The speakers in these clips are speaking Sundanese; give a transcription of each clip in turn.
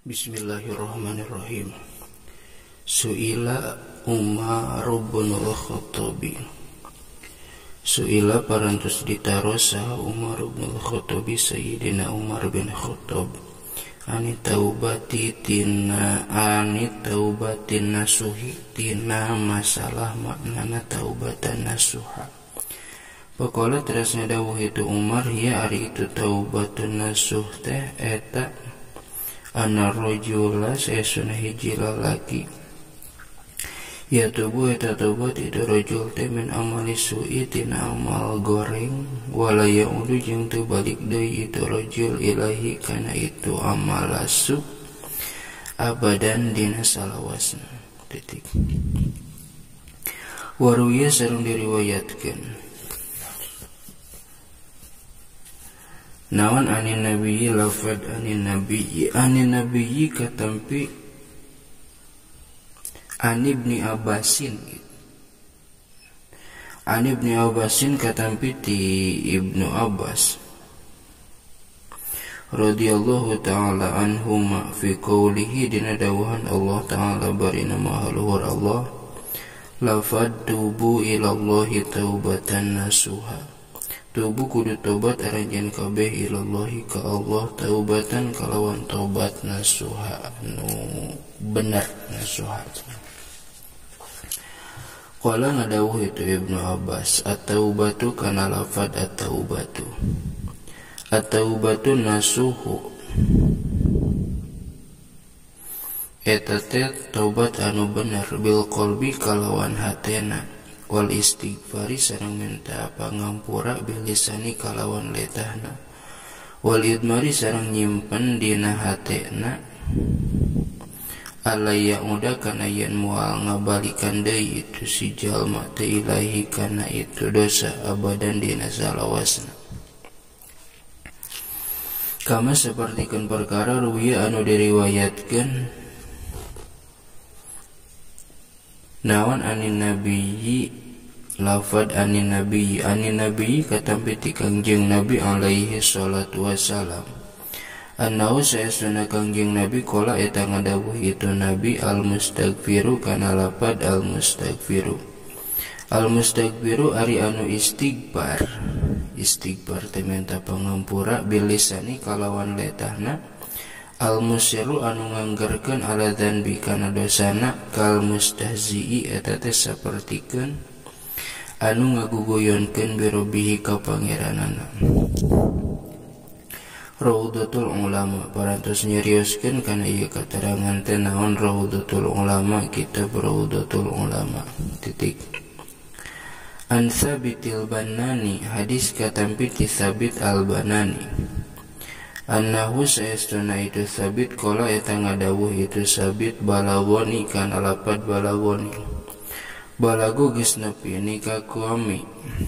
Bismillahirrahmanirrahim. Su'ila Umar bin al-Khattab. Su'ila parantos ditarosa Umar bin al-Khattab Sayyidina Umar bin Khattab ani taubati taubatin nasuhi tina masalah maknana taubatan nasuha. Pakola terasnya dawuh itu Umar ya ari itu taubatun nasuh teh eta ana rajula saesuna hiji lalaki ya tubuh eta tobat itu rajul teh min amali su'i tina amal goreng wala yaudu jeung teu balik deui itu rajul ilahi kana itu amal su abadan dina salawasna titik. Waruya sareng diriwayatkeun nawan anin nabiyyi lafad anin nabiyyi katampi an ibni Abbasin katampi ti Ibnu Abbas radhiyallahu ta'ala anhuma fi qawlihi dina dawuhan Allah ta'ala barina mahaluhur Allah lafad tubu ilallahi taubatan nasuha. Tubuh kudu tobat aranjeun kabeh ilallahi ka Allah taubatan kalawan tobat nasuha nu bener nasuha. Qala ngadawuh itu Ibnu Abbas at-taubatu kana lafad at-taubatu nasuhu eta teh tobat anu bener bil qalbi kalawan hatena wal istighfari sareng minta pangampura bilisani kalawan letahna wal idmari sareng nyimpen dina hatena alaya udah kana yen moal ngabalikan deui itu si jalma teh ilahi kana itu dosa abadan dina salawasna kama sapertikeun perkara ruwiya anu diriwayatkeun nawan anin nabiyyi lafad anin nabiyyi katampi ti Kangjeng Nabi alaihi salatu wassalam annahu saestuna Kangjeng Nabi qala eta ngadawuh itu Nabi al mustaghfiru kana lafad al mustaghfiru ari anu istighfar teh minta pangampura bilisani kalawan letahna al-musiru anu nganggerkeun ala dzanbi kana dosana kal mustahzi'i eta teh sapertikeun anu ngagugoyonkeun birobihi ka pangeranana. Raudhatul ulama parantos nyarioskeun kana ieu katerangan teh naon Raudhatul ulama kitab Raudhatul ulama titik. An Tsabitil Banani hadis katampi ti Tsabit al-Banani annahu saestuna itu sabit kola eta ngadawuh itu sabit balagoni kana lapad balagoni balago geus nepi ni ka kami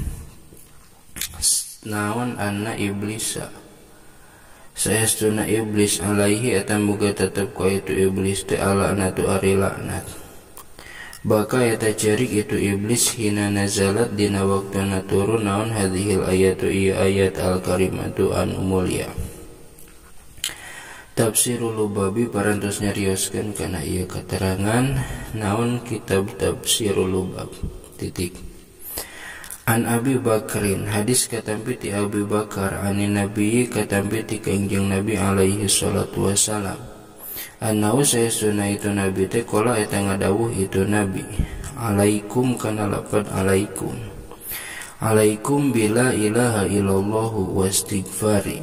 naon anna iblisa saestuna iblis alaihi eta muga tetep ka itu iblis teh alaqnatu ari laknat baka eta cerik itu iblis hina nazalat dina waktuna turun naon hadhil ayatu ieu ayat al-karimatu anu mulya. Tafsirul Lubabi parantos nyarioskeun kana ieu katerangan naon kitab Tafsirul Lubab titik. An Abi Bakrin hadis katampi ti Abi Bakar anin Nabi katampi ti Kangjeng Nabi alaihi salatu wassalam annahu saestuna itu Nabi teh qala eta ngadawuh itu Nabi alaikum kana lafad alaikum bila ilaha illallah wastighfari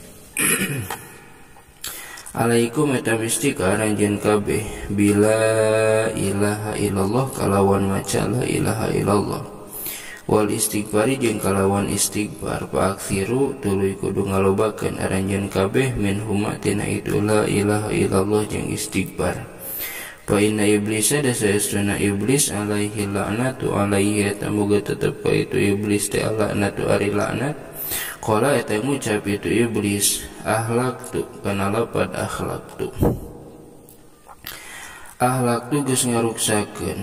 alaikum eta mesti ka aranjeun kabeh bila ilaha illallah kalawan maca la ilaha illallah wal istighfari jeung kalawan istighfar faaksiru tuluy kudu ngalobakeun aranjeun kabeh min huma tina itu la ilaha illallah jeung istighfar fa inna iblisa da saestuna iblis alaihi la'natu alaihi eta muga tetep ka itu iblis teh laknatu ari laknat qala eta ngucap itu iblis akhlaqtu kana lapad akhlaqtu geus ngaruksakeun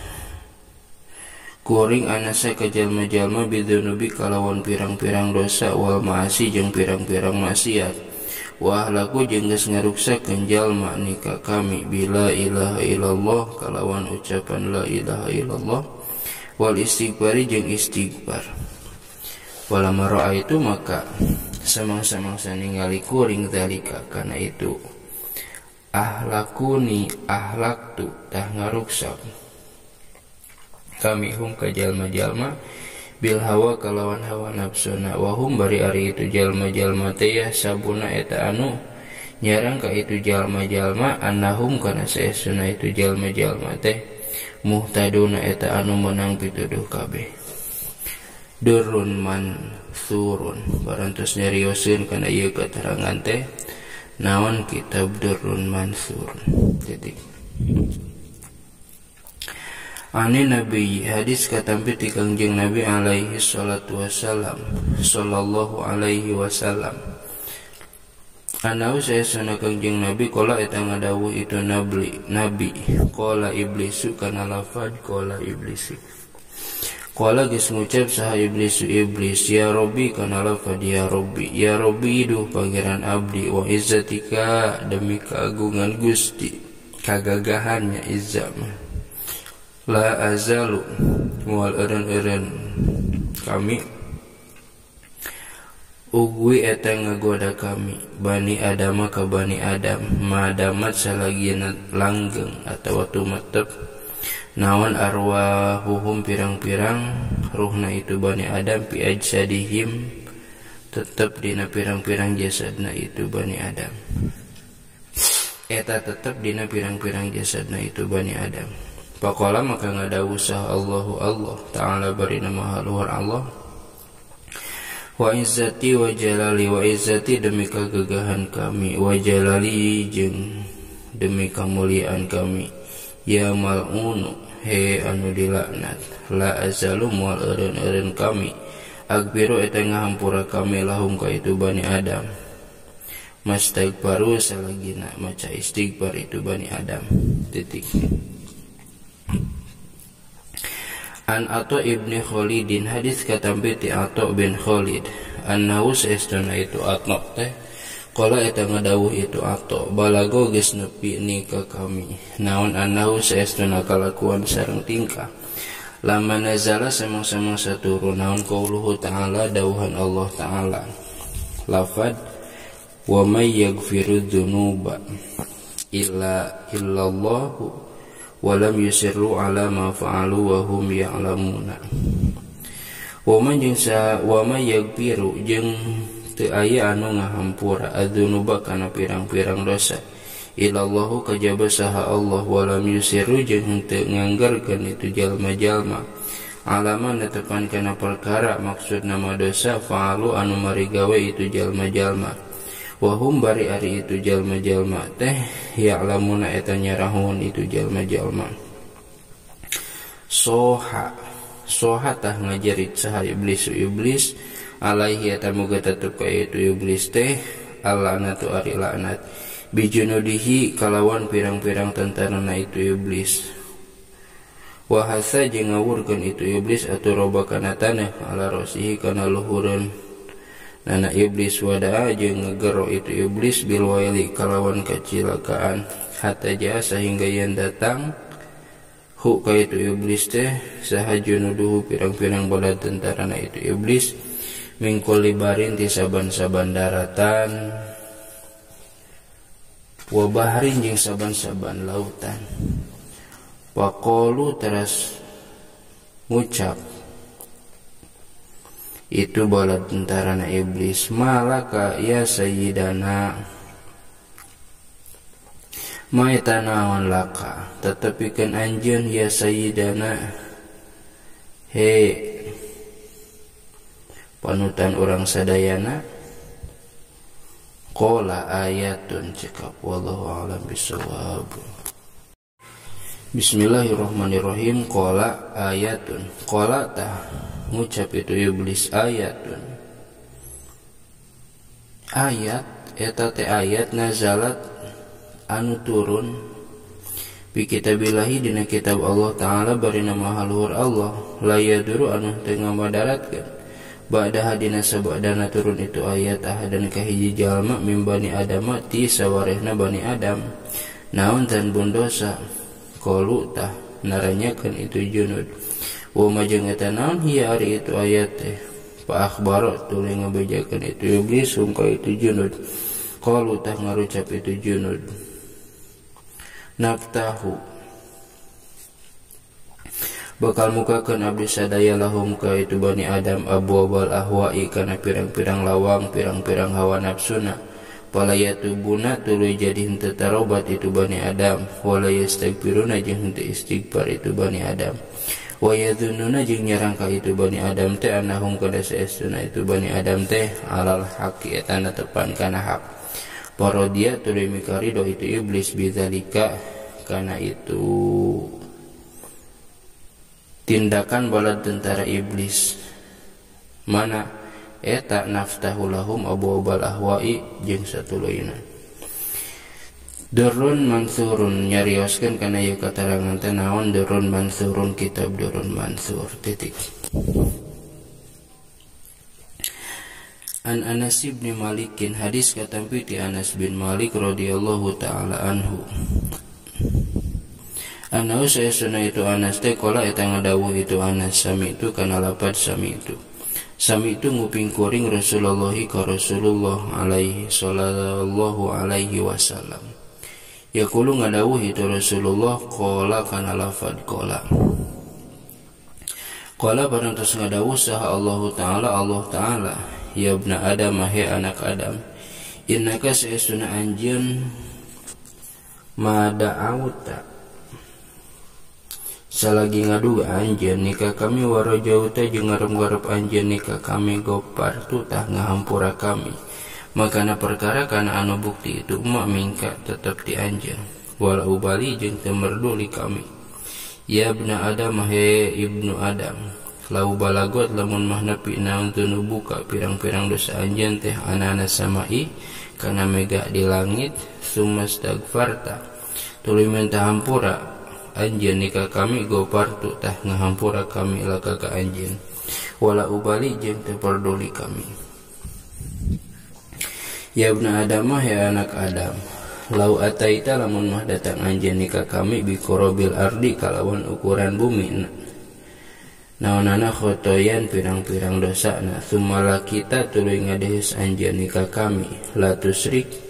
kuring anasa ka jalma-jalma bidunubi kalawan pirang-pirang dosa wal maasi jeung pirang-pirang maksiat wa ahlaku jeung geus ngaruksakeun jalma nika kami bila ilaha illallah kalawan ucapan la ilaha illallah wal istighfari jeung istighfar. Walamma ra'aitu maka samang-samangsa ningali kuring zalika kana itu ahlakuni ahlaktu tah ngaruksak kami hum ka jalma-jalma bil hawa kalawan hawa nafsuna wahum bari ari itu jalma-jalma teh ya sabuna eta anu nyarang ka itu jalma-jalma annahum kana saestuna itu jalma-jalma teh muhtaduna eta anu menang pituduh kabeh. Durun mansurun barantos nyarioseun kana ieu keterangan teh naon kitab Durrun Mansur. Jadi Ani Nabi hadis katampi ti Kangjeng Nabi alaihi salatu wassalam sallallahu alaihi wasallam anau saya sana Kangjeng Nabi kola eta ngadawuh itu nabi kola iblisu kana lafad kola iblisu kola geus ngucap saha iblis ya Rabbi kana lafad ya Rabbi duh pangeran abdi wa izzatika demi keagungan Gusti kagagahannya izzah la azalu mual eureun kami ugwi eta ngagoda kami bani adama ka bani adam madamat salagieuna langgeng atawa tumetep naon arwahuhum pirang-pirang ruhna itu bani adam pi ajsadihim tetep dina pirang-pirang jasadna itu bani adam eta tetep dina pirang-pirang jasadna itu bani adam. Faqala maka ngadawuh sah Allahu Allah ta'ala barina maha luhur Allah wa izzati wa jalali wa izzati demi kegagahan kami wa jalali jeung demi kemuliaan kami ya mal'unu he anu dilaknat la azalu mual eureun kami agbiru eta ngahampura kami lahum ka itu bani Adam mastagbaru salagina maca istighfar itu bani Adam. Titik. An Atha ibni Khalidin hadis katampi ti Atha bin Khalid annahu saestuna itu Atha teh qala eta ngadawuh itu Atha balago geus nepi ni ka kami naon annahu saestuna kalakuan sareng tingkah lama nazala samang-samang saturun naon qauluhu ta'ala dawuhan Allah ta'ala lafad wa may yaghfiru dzunuba illa illallahu walam yusirru ala ma fa'alu wa hum ya'lamuna. Wa man jeung wa may yaghfiru jeung teu aya anu ngahampura adzunuba kana pirang-pirang dosa ilallahu kajaba saha Allah walam yusirru jeung teu nganggarkeun itu jalma-jalma alama netepan kana perkara maksud nama dosa fa'alu anu marigawe itu jalma-jalma wahum bari ari itu jalma-jalma teh ya'lamuna eta nyarahun itu jalma-jalma. Soha tah ngajarit saha iblis alaihi eta muga tetep ka itu iblis teh allanatu ari laknat bijunudihi kalawan pirang-pirang tentarana itu iblis wahasa jeung ngawurkeun itu iblis aturoba kana tanah ala rasihi kana luhureun nana iblis wada'a jeung ngegero itu iblis bil waili kalawan kacilakaan hatta jaa sehingga yen datang hu ka itu iblis teh saha junuduhu pirang-pirang bala tentarana itu iblis mingkul libarin ti saban-saban daratan wa bahrin jeung saban-saban lautan waqalu teras ngucap itu bala tentarana iblis malaka ya sayyidana maitanaon laka tetepikeun anjeun ya sayyidana he panutan urang sadayana qala ayatun cekap wallahu a'lam bissawab. Bismillahirrahmanirrahim. Qala ayatun qala tah ngucap itu iblis ayatun ayat eta teh ayat nazalat anu turun bi kitabillahi dina kitab Allah taala barina maha luhur Allah la yaduru anu teu ngamadaratkeun ba'da hadina sabadana turun itu ayat ahadan kahiji jalma min bani adama ti sawarehna bani adam naon tan bundosa qalu tah naranyakeun itu junud wa majeng eta naon hiya ari itu ayat teh fa akhbaro tuluy ngabejakeun itu iblis ka itu junud qalu tah ngarucap itu junud naftahu bakal mukakeun abdi sadaya lahum ka itu bani adam abwabal ahwa'i kana pirang-pirang lawang pirang-pirang hawa nafsuna wala yatubuna tuluy jadi henteu tarobat itu bani adam wala yastaghfiruna jeung henteu istighfar itu bani adam wa yadhunnuna jeung nyarangka itu bani adam teh annahum kada saestuna itu bani adam teh alal haqqi eta netepan kana hak parodia tuluy mikarido itu iblis bidzalika kana itu tindakan bala tentara iblis mana eta naftahu lahum abwabal ahwa'i jeung satuluyna durun mansurun nyarioskeun kana ieu katerangan teh naon durun mansurun kitab durun mansur titik an Anas bin Malikin hadis katampi ti Anas bin Malik radhiyallahu taala anhu Anahu saya sunah itu Anas teh kola eta ngadawuh itu Anas sami itu kana lapad sami itu nguping kuring Rasulullah ka Rasulullah alaihi sallallahu alaihi wasallam yaqulu ngadawuh itu Rasulullah kola kana lafad kola parantos ngadawuh saha Allah taala ya ibna adam he anak adam innaka saestuna anjeun mada'auta salagi ngaduga anjeun nikah kami warajau teh jeung ngarep-ngarep anjeun nikah kami gopar tu tah ngahampura kami makana perkara kana anu bukti itu mak mingka tetep di anjeun wala ubali jeung teu merduli kami ya ibna adam he ibnu adam lau balagot lamun mah nepi naon teu nubuka pirang-pirang dosa anjeun teh anana samai kana mega di langit sumastagfarta tuluy minta hampura anjeun nikah kami gopartu tah ngahampura kami laka ka anjeun wala ubali jeung teu perduli kami ya ibna adam ya anak adam lau ataita lamun mah datang anjeun nikah kami bi qorobil ardi kalawan ukuran bumi naonana khotoyan pirang-pirang dosana sumala kita tuluy ngadehes anjeun nikah kami la tusrik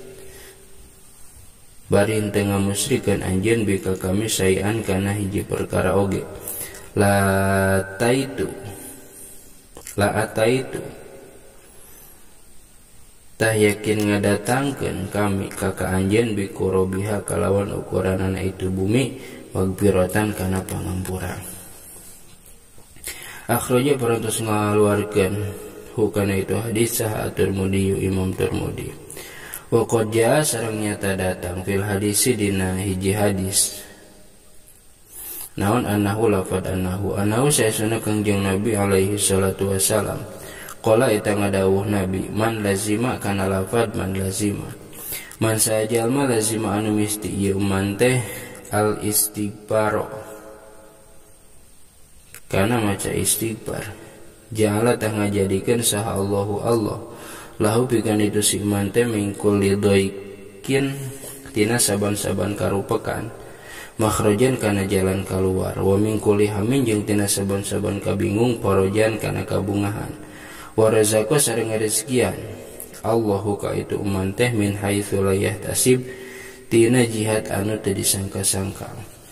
bari henteu ngamusyrikeun anjeun bika kami sayan kana hiji perkara oge la ataitu tah yakin ngadatangkeun kami ka anjeun bi qorobiha kalawan ukuranana itu bumi magfiratan kana pangampura akhraja parantos ngaluarkeun hukana itu hadis sah at-Tirmidzi Imam Tirmidzi wa qad jaa sareng nyata datang fil hadisi dina hiji hadis naon annahu lafad annahu saesuna kangjeng Nabi alaihi salatu wasalam qala eta ngadawuh Nabi man lazima kana lafad man lazima man sajalma lazima anu misti ieu man teh al istighfar kana maca istighfar ja'ala tah ngajadikeun saha Allahu Allah lahu pikan itu si iman teh mingkul lidoikin tina saban-saban karupekan makhrajan kana jalan keluar wa mingkul hamin jeung tina saban-saban kabingung parojan kana kabungahan wa razaqo sareng rezekian Allahu ka itu iman teh min haitsu la yahtasib tina jihad anu teu disangka-sangka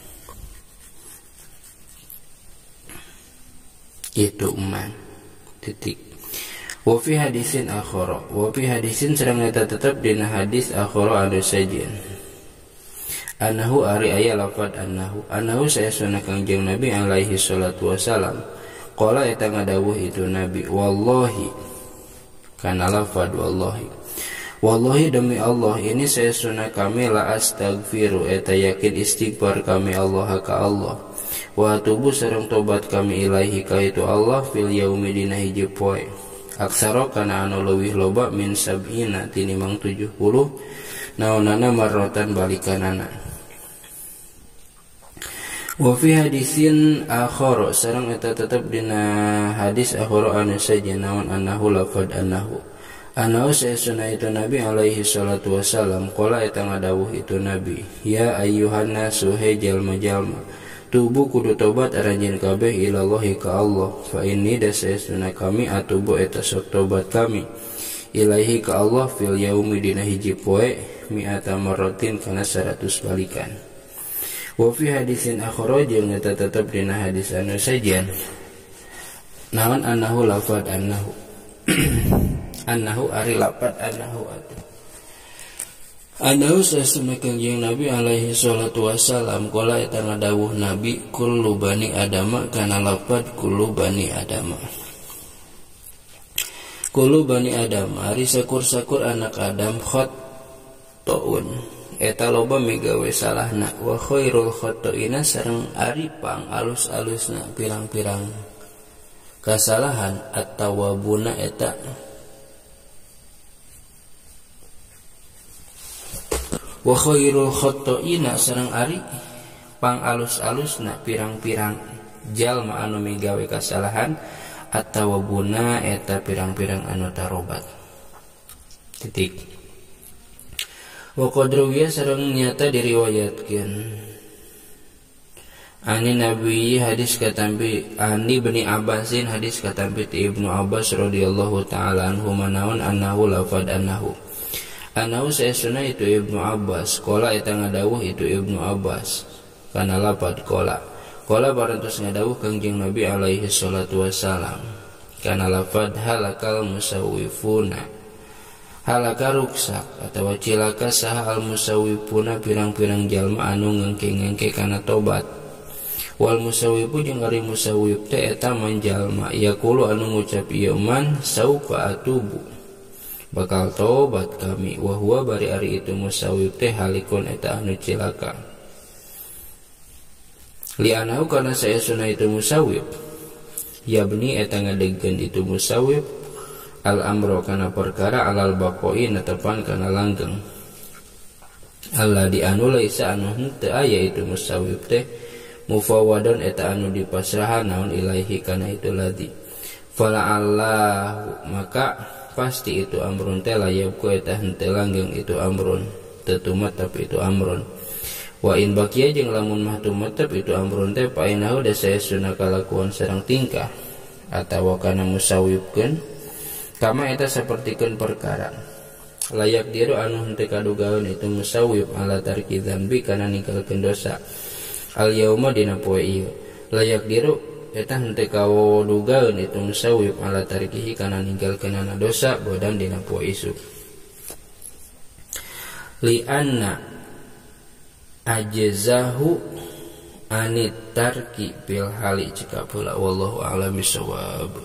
itu iman titik wa fi hadisin akhara wa fi hadisin sareng eta tetep dina hadis akhara anu sajian annahu ari aya lafad annahu saesuna kangjeng Nabi alaihi salatu wasalam qala eta ngadawuh itu Nabi wallahi kana lafad wallahi demi Allah ini saesuna kami la astaghfiru eta yakin istighfar kami Allah ka Allah wa tubu sareng tobat kami ilaihi ka itu Allah fil yaumi dina hiji poe aksaro kana anu leuwih loba min sab'ina tinimang 70 naonana marrotan balikanana Wa fi hadisin akhar sareng eta tetep dina hadis akhar anu saja naon annahu lafad annahu saesuna itu Nabi alaihi salatu wasalam qala eta ngadawuh itu Nabi ya ayyuhan nasu he jalma-jalma tubu kudu tobat aranjeun kabeh ilallahi ka Allah fa inni dasaesuna kami atubu eta sok tobat kami ilaihi ka Allah fil yaumi dina hiji poe mi'ata marratin kana 100 balikan. Wa fi hadisin akhra jeung eta tetep dina hadis anu sajian naon annahu lafad annahu annahu ari lafad annahu atuh annahu sesuna kanjeng Nabi alaihi salatu wasalam qala eta ngadawuh Nabi kullu bani adama kana lafad kullu bani adama kullu bani adam ari sakur-sakur anak Adam khata'un eta loba migawe salahna wa khairul khata'ina sareng ari pang alus-alusna pirang-pirang kasalahan at-tawwabuna eta wa khairul khata'ina sareng ari pang alus-alusna pirang-pirang jalma anu migawe kasalahan at-tawwabuna eta pirang-pirang anu tarobat titik. Wa qadruwiya sareng nyata diriwayatkeun ani Nabi hadis katampi ani Bani Abbasin hadis katampi ti Ibnu Abbas radhiyallahu taala anhu manaun annahu lafad annahu saesuna itu Ibnu Abbas qala eta ngadawuh itu Ibnu Abbas kana lafad qala barantos ngadawuh kanjeng Nabi alaihi salatu wasalam kana lafad halakal musawwifuna halaka ruksak atawa cilaka saha al musawwifuna pirang-pirang jalma anu ngengke-ngengke kana tobat wal musawwifu jeung ari musawwif teh eta manjalma yaqulu anu ngucap ieu man saufa atubu bakal tobat kami wa huwa bari ari itu musawwif teh halikun eta anu cilaka li anahu kana saesuna itu musawwif yabni eta ngadegkeun itu musawwif al amro kana perkara alal baqoi netepan kana langgeng Allah di anu laisa anu henteu aya itu musawwif teh mufawwadon eta anu dipasrahan naon ilaihi kana itu ladi fala Allah maka pasti itu amrun teh layab ku eta henteu langgeng itu amrun tetumat tapi itu amrun wa in baqiya jeung lamun mah tumetep itu amrun teh painahu dasaesuna kalakuan sareng tingkah atawa kana musawwifkeun kama eta sapertikeun perkara layak diru anu henteu kadugaeun itu musawwif ala tarki dzambi kana ninggalkeun dosa al yauma dina poe ieu layak diru eta henteu kadugaeun itu musawwif ala tarkihi kana ninggalkeunana dosa bodan dina poe isuk li anna ajzahu anit tarki bil hali cika pula wallahu a'lam bissawab.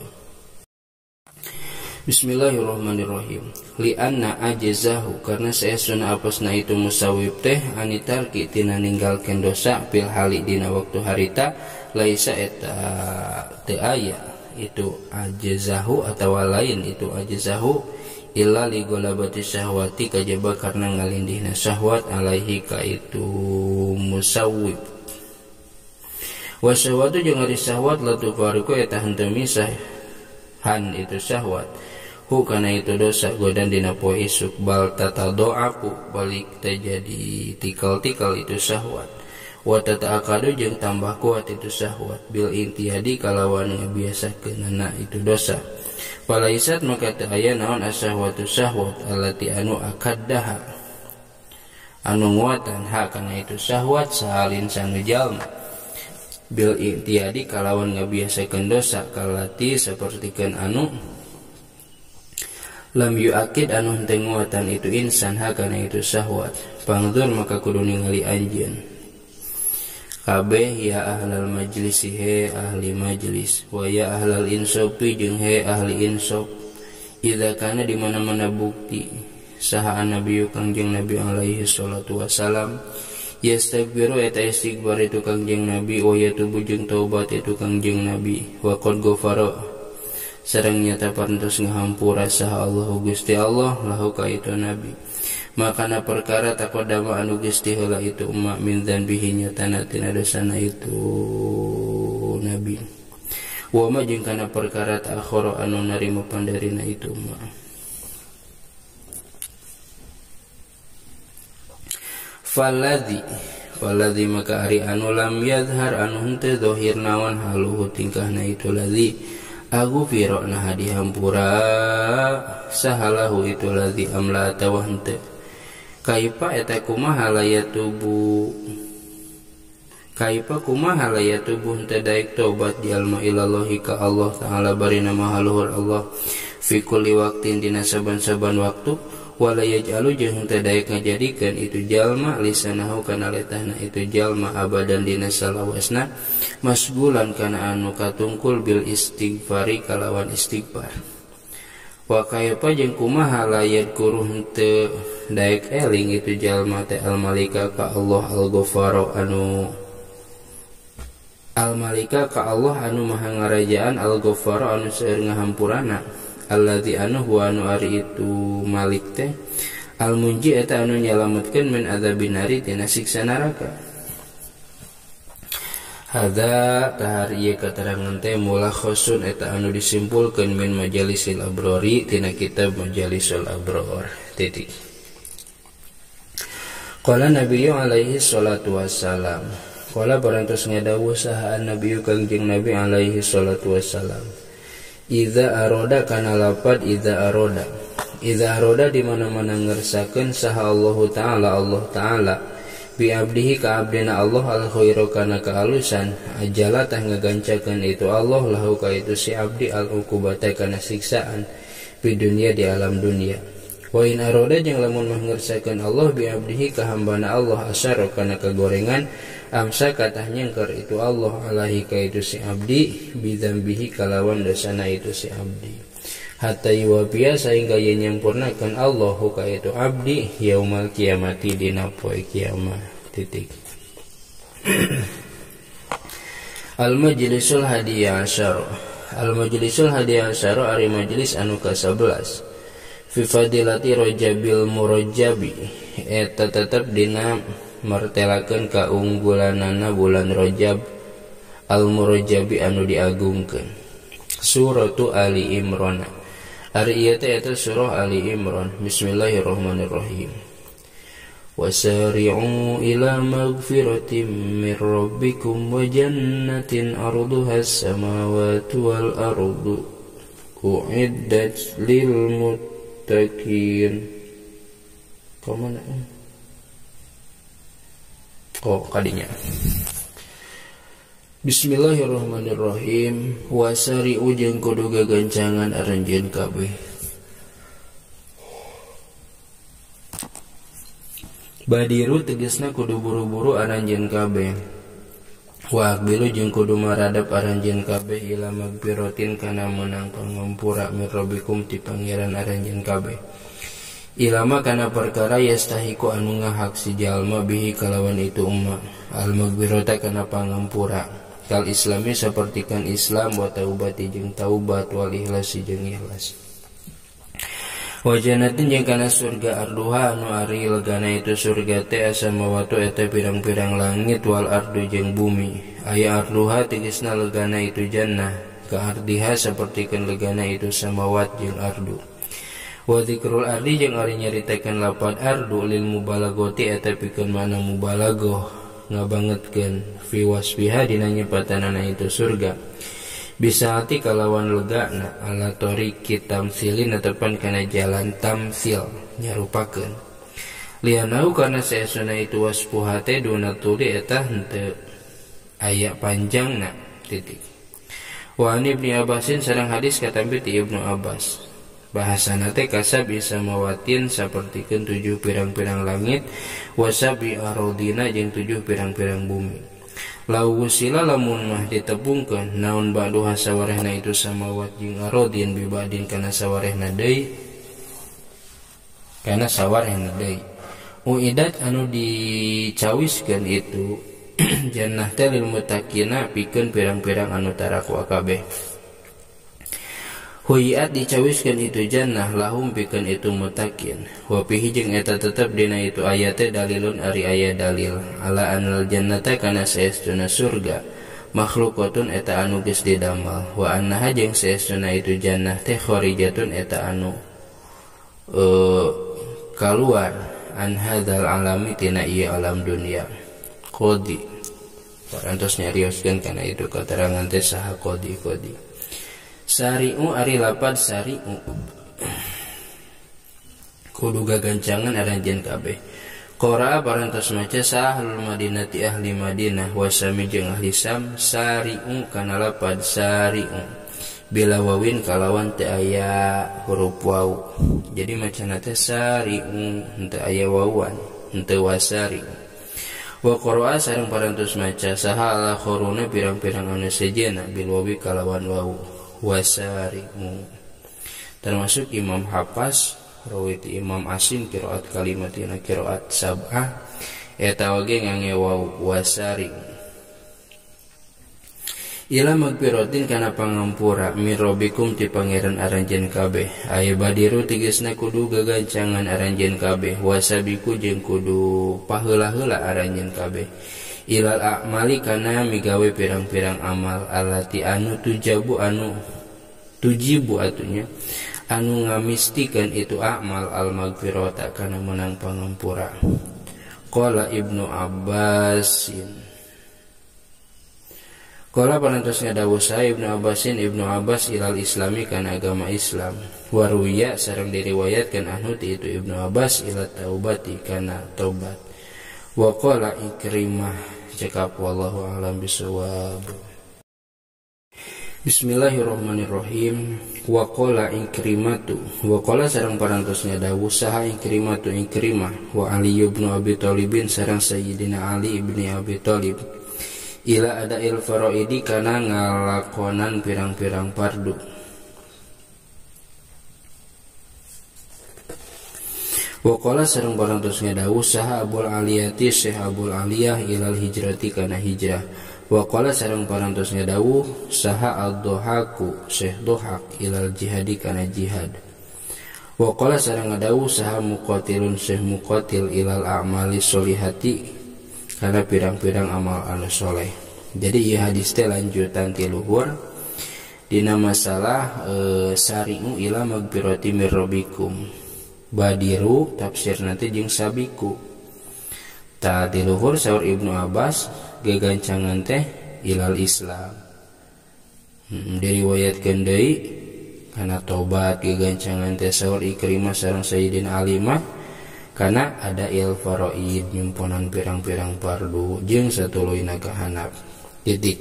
Bismillahirrahmanirrahim. Li anna ajzahu karena saesuna apasna itu musawwif teh anitarki tina ninggalkeun dosa bil hali dina waktu harita laisa eta teu aya itu ajzahu atawa lain itu ajzahu illa li golabati syahwati kajaba karena ngalindihna syahwat alaihi ka itu musawwif wa syahwatu jeung ari syahwat la tufariqu eta henteu misahan itu syahwat hu kana itu dosa godan dina poe isuk bal tatadoaku balik terjadi tikal-tikal itu syahwat wa tataakadu jeung tambah kuat itu syahwat bil intihadi kalawan ngabiasakeunna itu dosa palaisat maka teu aya naon asyahwatu syahwat allati anu akaddaha anu nguatan ha kana itu syahwat sahalin sanu jalma bil intihadi kalawan ngabiasakeun dosa kalati sapertikeun anu lam yuakid anu henteu nguatan itu insan hakana itu syahwat pangdur maka kudu ningali anjeun kabeh ya ahlal majlis he ahli majlis wa ya ahlal insofi jeung he ahli insof idza kana di mana-mana bukti saha nabi kangjeng nabi alaihi salatu wasalam yastaghfiru eta istighfar itu kangjeng nabi wa yatubu jeung taubat itu kangjeng nabi wa qad ghafara sareng nyata pantos ngahampura saha Allah Gusti Allah lahu ka itu nabi makana perkara taqaddama anu geus heula itu umma min dzanbihi nyatana tina dosana itu nabi. Wa ma jeung kana perkara ta'akhara anu narima pandarina itu umma. Faladhi maka ari anu lam yadhar anu henteu zahir naon haluhu tingkahna itu ladzi aghfira nah dihampura sahalahu itu ladzi amla atawa henteu kaifa eta kumaha layatubu kaifa kumaha layatubu henteu daek tobat jalma ilallahi ka Allah taala bari nama haluhur Allah fi kulli waqtin dina saban-saban waktu wala yaj'alu jeung teu daek ngajadikeun itu jalma lisanahu kana letahna itu jalma abadan dina salawasna masgulan kana anu katungkul bil istighfari kalawan istighfar. Wa kayapa jeung kumaha layat kuruh teu daek eling itu jalma teh al malika ka Allah al ghafaro anu al malika ka Allah anu maha ngarajaan al ghafaro anu seueur ngahampurana alladzi anu huwa anu ari itu malik teh al munji eta anu nyalametkeun min adzabin nari tina siksa neraka. Hada tahar ieu katerangan teh mulakhasun eta anu disimpulkeun min majalisil abrori tina kitab majalisul abror. Titik. Qala nabiyyu alaihi salatu wassalam. Qala parantos ngadawuh saha nabiyyu kangjeng nabi alaihi salatu wassalam. Iza aroda kana lapad iza aroda di mana-mana ngersakeun saha Allah taala bi abdihi ka abdina Allah al khairu kana kaalusan ajala tah ngagancakeun itu Allah lahu ka itu si abdi al uqubata kana siksaan di dunia di alam dunia. Wa in aroda jeung lamun mah ngersakeun Allah bi abdihi ka hambana Allah asyara kana kagorengan amsa katah nyengker itu Allah alaihi ka itu si abdi bidzambihi kalawan dosana itu si abdi hatta yuwafiya sehingga ia nyampurnakan Allah ka itu abdi yaumal kiamati dina poe kiamat. Titik. Al majlisul hadiyah asyara ari majlis anu ka-11 fi fadilati rajabil murajjabi eta tetep dina martelakeun kaunggulanana bulan Rajab al-murajjabi anu diagungkeun. Suratu Ali Imran. Ari ieu teh eta surah Ali Imran. Bismillahirrahmanirrahim. Wasari'u ila magfiratin mir rabbikum wa jannatin arduha as-samawati wal ardu u'iddat lil muttaqin. Kemana? Kadinya. Bismillahirrahmanirrahim. Wasari ujeng kudu gagancangan aranjeun kabeh. Badiru tegasna kudu buru-buru aranjeun kabeh. Wa aqbilu jeung kudu maradap aranjeun kabeh ila magfiratin kana meunang pangampura mir rabbikum ti pangeran aranjeun kabeh. Ilama kana perkara yastahiku anu ngahak si jalma bihi kalawan itu umma al maghfirata kana pangampura kal islami sapertikeun Islam wa taubati jeung taubat wal ikhlasi jeung ikhlas wa jannatin jeung kana surga arduha anu ari legana itu surga teh asamawatu eta pirang-pirang langit wal ardu jeung bumi aya arduha tegasna legana itu jannah ka ardiha sapertikeun legana itu samawat jeung ardu. Wa dzikrul ardi jeung ari nyaritakeun lapad ardu lil mubalaghati eta pikeun mana mubalaghah ngabangetkeun fi wasfiha dina nyepatanana itu surga bisa hati kalawan legana ala tariqi tamsilin netepan kana jalan tamsil nyarupakeun lianau kana saesuna itu wasfuha teh duna tuli eta henteu aya panjangna. Titik. Wa Ibnu Abbasin sareng hadis katampi ti Ibnu Abbas bahasana teh kasab isamawatin sapertikeun 7 pirang-pirang langit wasabi arodina jeung 7 pirang-pirang bumi. Lau wusila lamun mah ditepungkeun naon ba'du sawarehna itu samawat jeung arodin bibadin kana sawarehna deui uidat anu dicawiskeun itu jannah teh lil muttaqina pikeun pirang-pirang anu tarakwa kabeh. Huyiat dicawiskan itu jannah lahum pikeun itu mutakin. Wa fihi jeung eta tetep dina itu aya teh dalilun ari aya dalil ala anal jannata kana saestuna surga makhlukatun eta anu geus didamel wa annaha jeung saestuna itu jannah teh kharijatun eta anu keluar an hadzal alami tina ieu alam dunia. Qodi parantos nyarioskeun kana itu keterangan teh saha qodi. Sari'u ari lapad sari'u kudu gagancangan aranjeun kabeh. Qira'a parantos maca sahlul madinati ahli Madinah wasami jeung ahli Sam sari'u kana lapad sari'u bila wawin kalawan teu aya huruf waw. Jadi macana teh sari'u henteu aya wawan henteu wasari'u. Wa qira'a sareng parantos maca saha ala khuruna pirang-pirang anu sejenna bil wawi kalawan waw wasari'u. Termasuk Imam Hafs rawiti Imam Asim qiraat kalimatina qiraat sab'ah eta oge ngange waw wasari'u. Ila magpiratin kana pangampura mirobikum ti pangeran aranjeun kabeh aya badiru tegasna kudu gagancangan aranjeun kabeh wasabiku jeung kudu paheula-heula aranjeun kabeh ilal a'mali kana migawe pirang-pirang amal alati anu tujibu atunya anu ngamistikeun itu amal al magfirata kana menang pangampura. Qala Ibnu Abbasin Qala parantos ngadawu saha Ibnu Abbas ilal islami kana agama Islam waruya sareng diriwayatkeun anu ti itu Ibnu Abbas ila taubati kana taubat. Wa qala Ikrimah cekap wallahu a'lam bishawab. Bismillahirrahmanirrahim. Wa qala Ikrimatu wa qala sareng parantos ngadawu saha Ikrimatu Ikrimah wa Ali ibn Abi Thalibin sareng Sayyidina Ali ibni Abi Thalib ila ada il faraidi kana ngalakonan pirang-pirang fardu. Wa qala sareng parantos ngadawu saha Abul Aliyati Syekh Abul Aliyah ilal hijrati kana hijrah. Wa qala sareng parantos ngadawu saha ad-Dhahaku Syekh Dhahak ilal jihadi kana jihad. Wa qala sareng ngadawu saha Muqatilun Syekh Muqatil ilal a'mali sholihati kana pirang-pirang amal anu soleh. Jadi ieu hadis teh lanjutan ti luhur dina masalah sari'u ila magfirati mir rabbikum. Badiru tafsir nanti jeung sabiku. Ta di luhur saur Ibnu Abbas gagancangan teh ilal Islam. Diriwayatkeun deui kana tobat gagancangan teh saur Ikrimah sareng Sayyidina Ali mah karena ada il faraid nyimponan pirang-pirang fardu jeung satuluyna kahanap titik.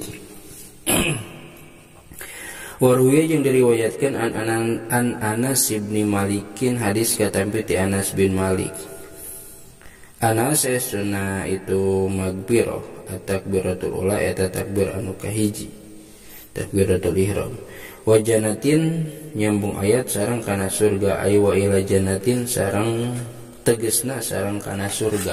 Waruya jeung diriwayatkeun an Anas bin Malikin hadis katampi ti Anas bin Malik. Anas saestuna itu magfirah at-takbiratul ula eta takbir anu kahiji takbiratul ihram. Wa jannatin nyambung ayat sareng kana surga ay wa ila jannatin sareng tegesna sareng kana surga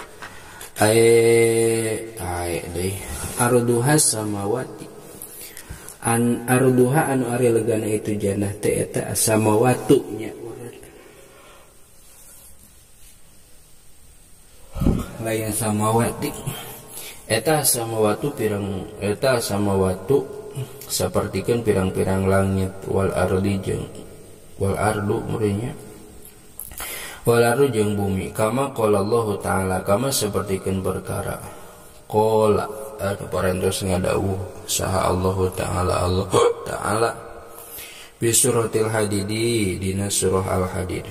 deh arduha samawati an arduha anu ari legana itu jannah teh eta samawatunya lain samawati eta samawatu sapertikeun pirang-pirang langit wal ardi jeung wal ardu murinya walaru jeung bumi kama qala Allah taala kama sapertikeun perkara qala anu parantos ngadawuh saha Allah taala bi suratil hadidi dina surah al hadid.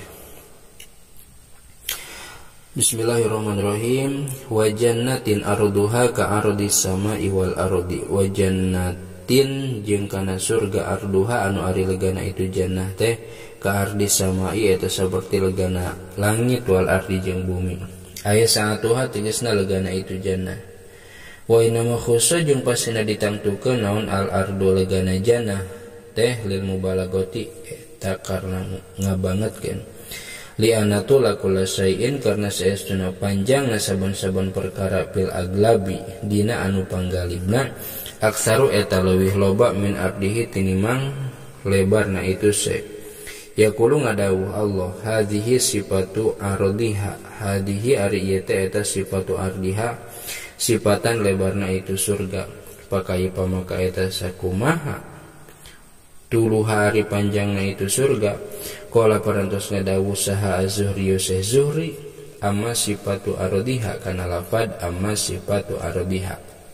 Bismillahirrahmanirrahim. Wa jannatin arduha ka ardis samai wal ardi wa jannatin jeung kana surga arduha anu ari legana itu jannah teh ka ardi samai eta saperti legana langit wal ardi jeung bumi. Aya saatuha tegasna legana itu jannah. Wa inna ma khussa jeung pasina ditangtukeun naon al ardu legana jannah teh lil mubalagati eta karna ngabangetkeun. Li anatu lakulla syai'in karna saestuna panjang saban-saban perkara fil aglabi dina anu panggalibna aksaru eta leuwih loba min ardihi tinimang lebarna itu se. Yaqulu ngadawuh Allah, hadhihi sifatu ardiha, hadhihi ari ieu teh eta sifatu ardiha, sifatan lebarna itu surga. Pakai pamaka eta sakumaha tuluh hari panjangna itu surga. Qala parantos ngadawuh saha az-Zuhri Syekh Zuhri, amma sifatu ardiha kana lafad amma sifatu ardiha.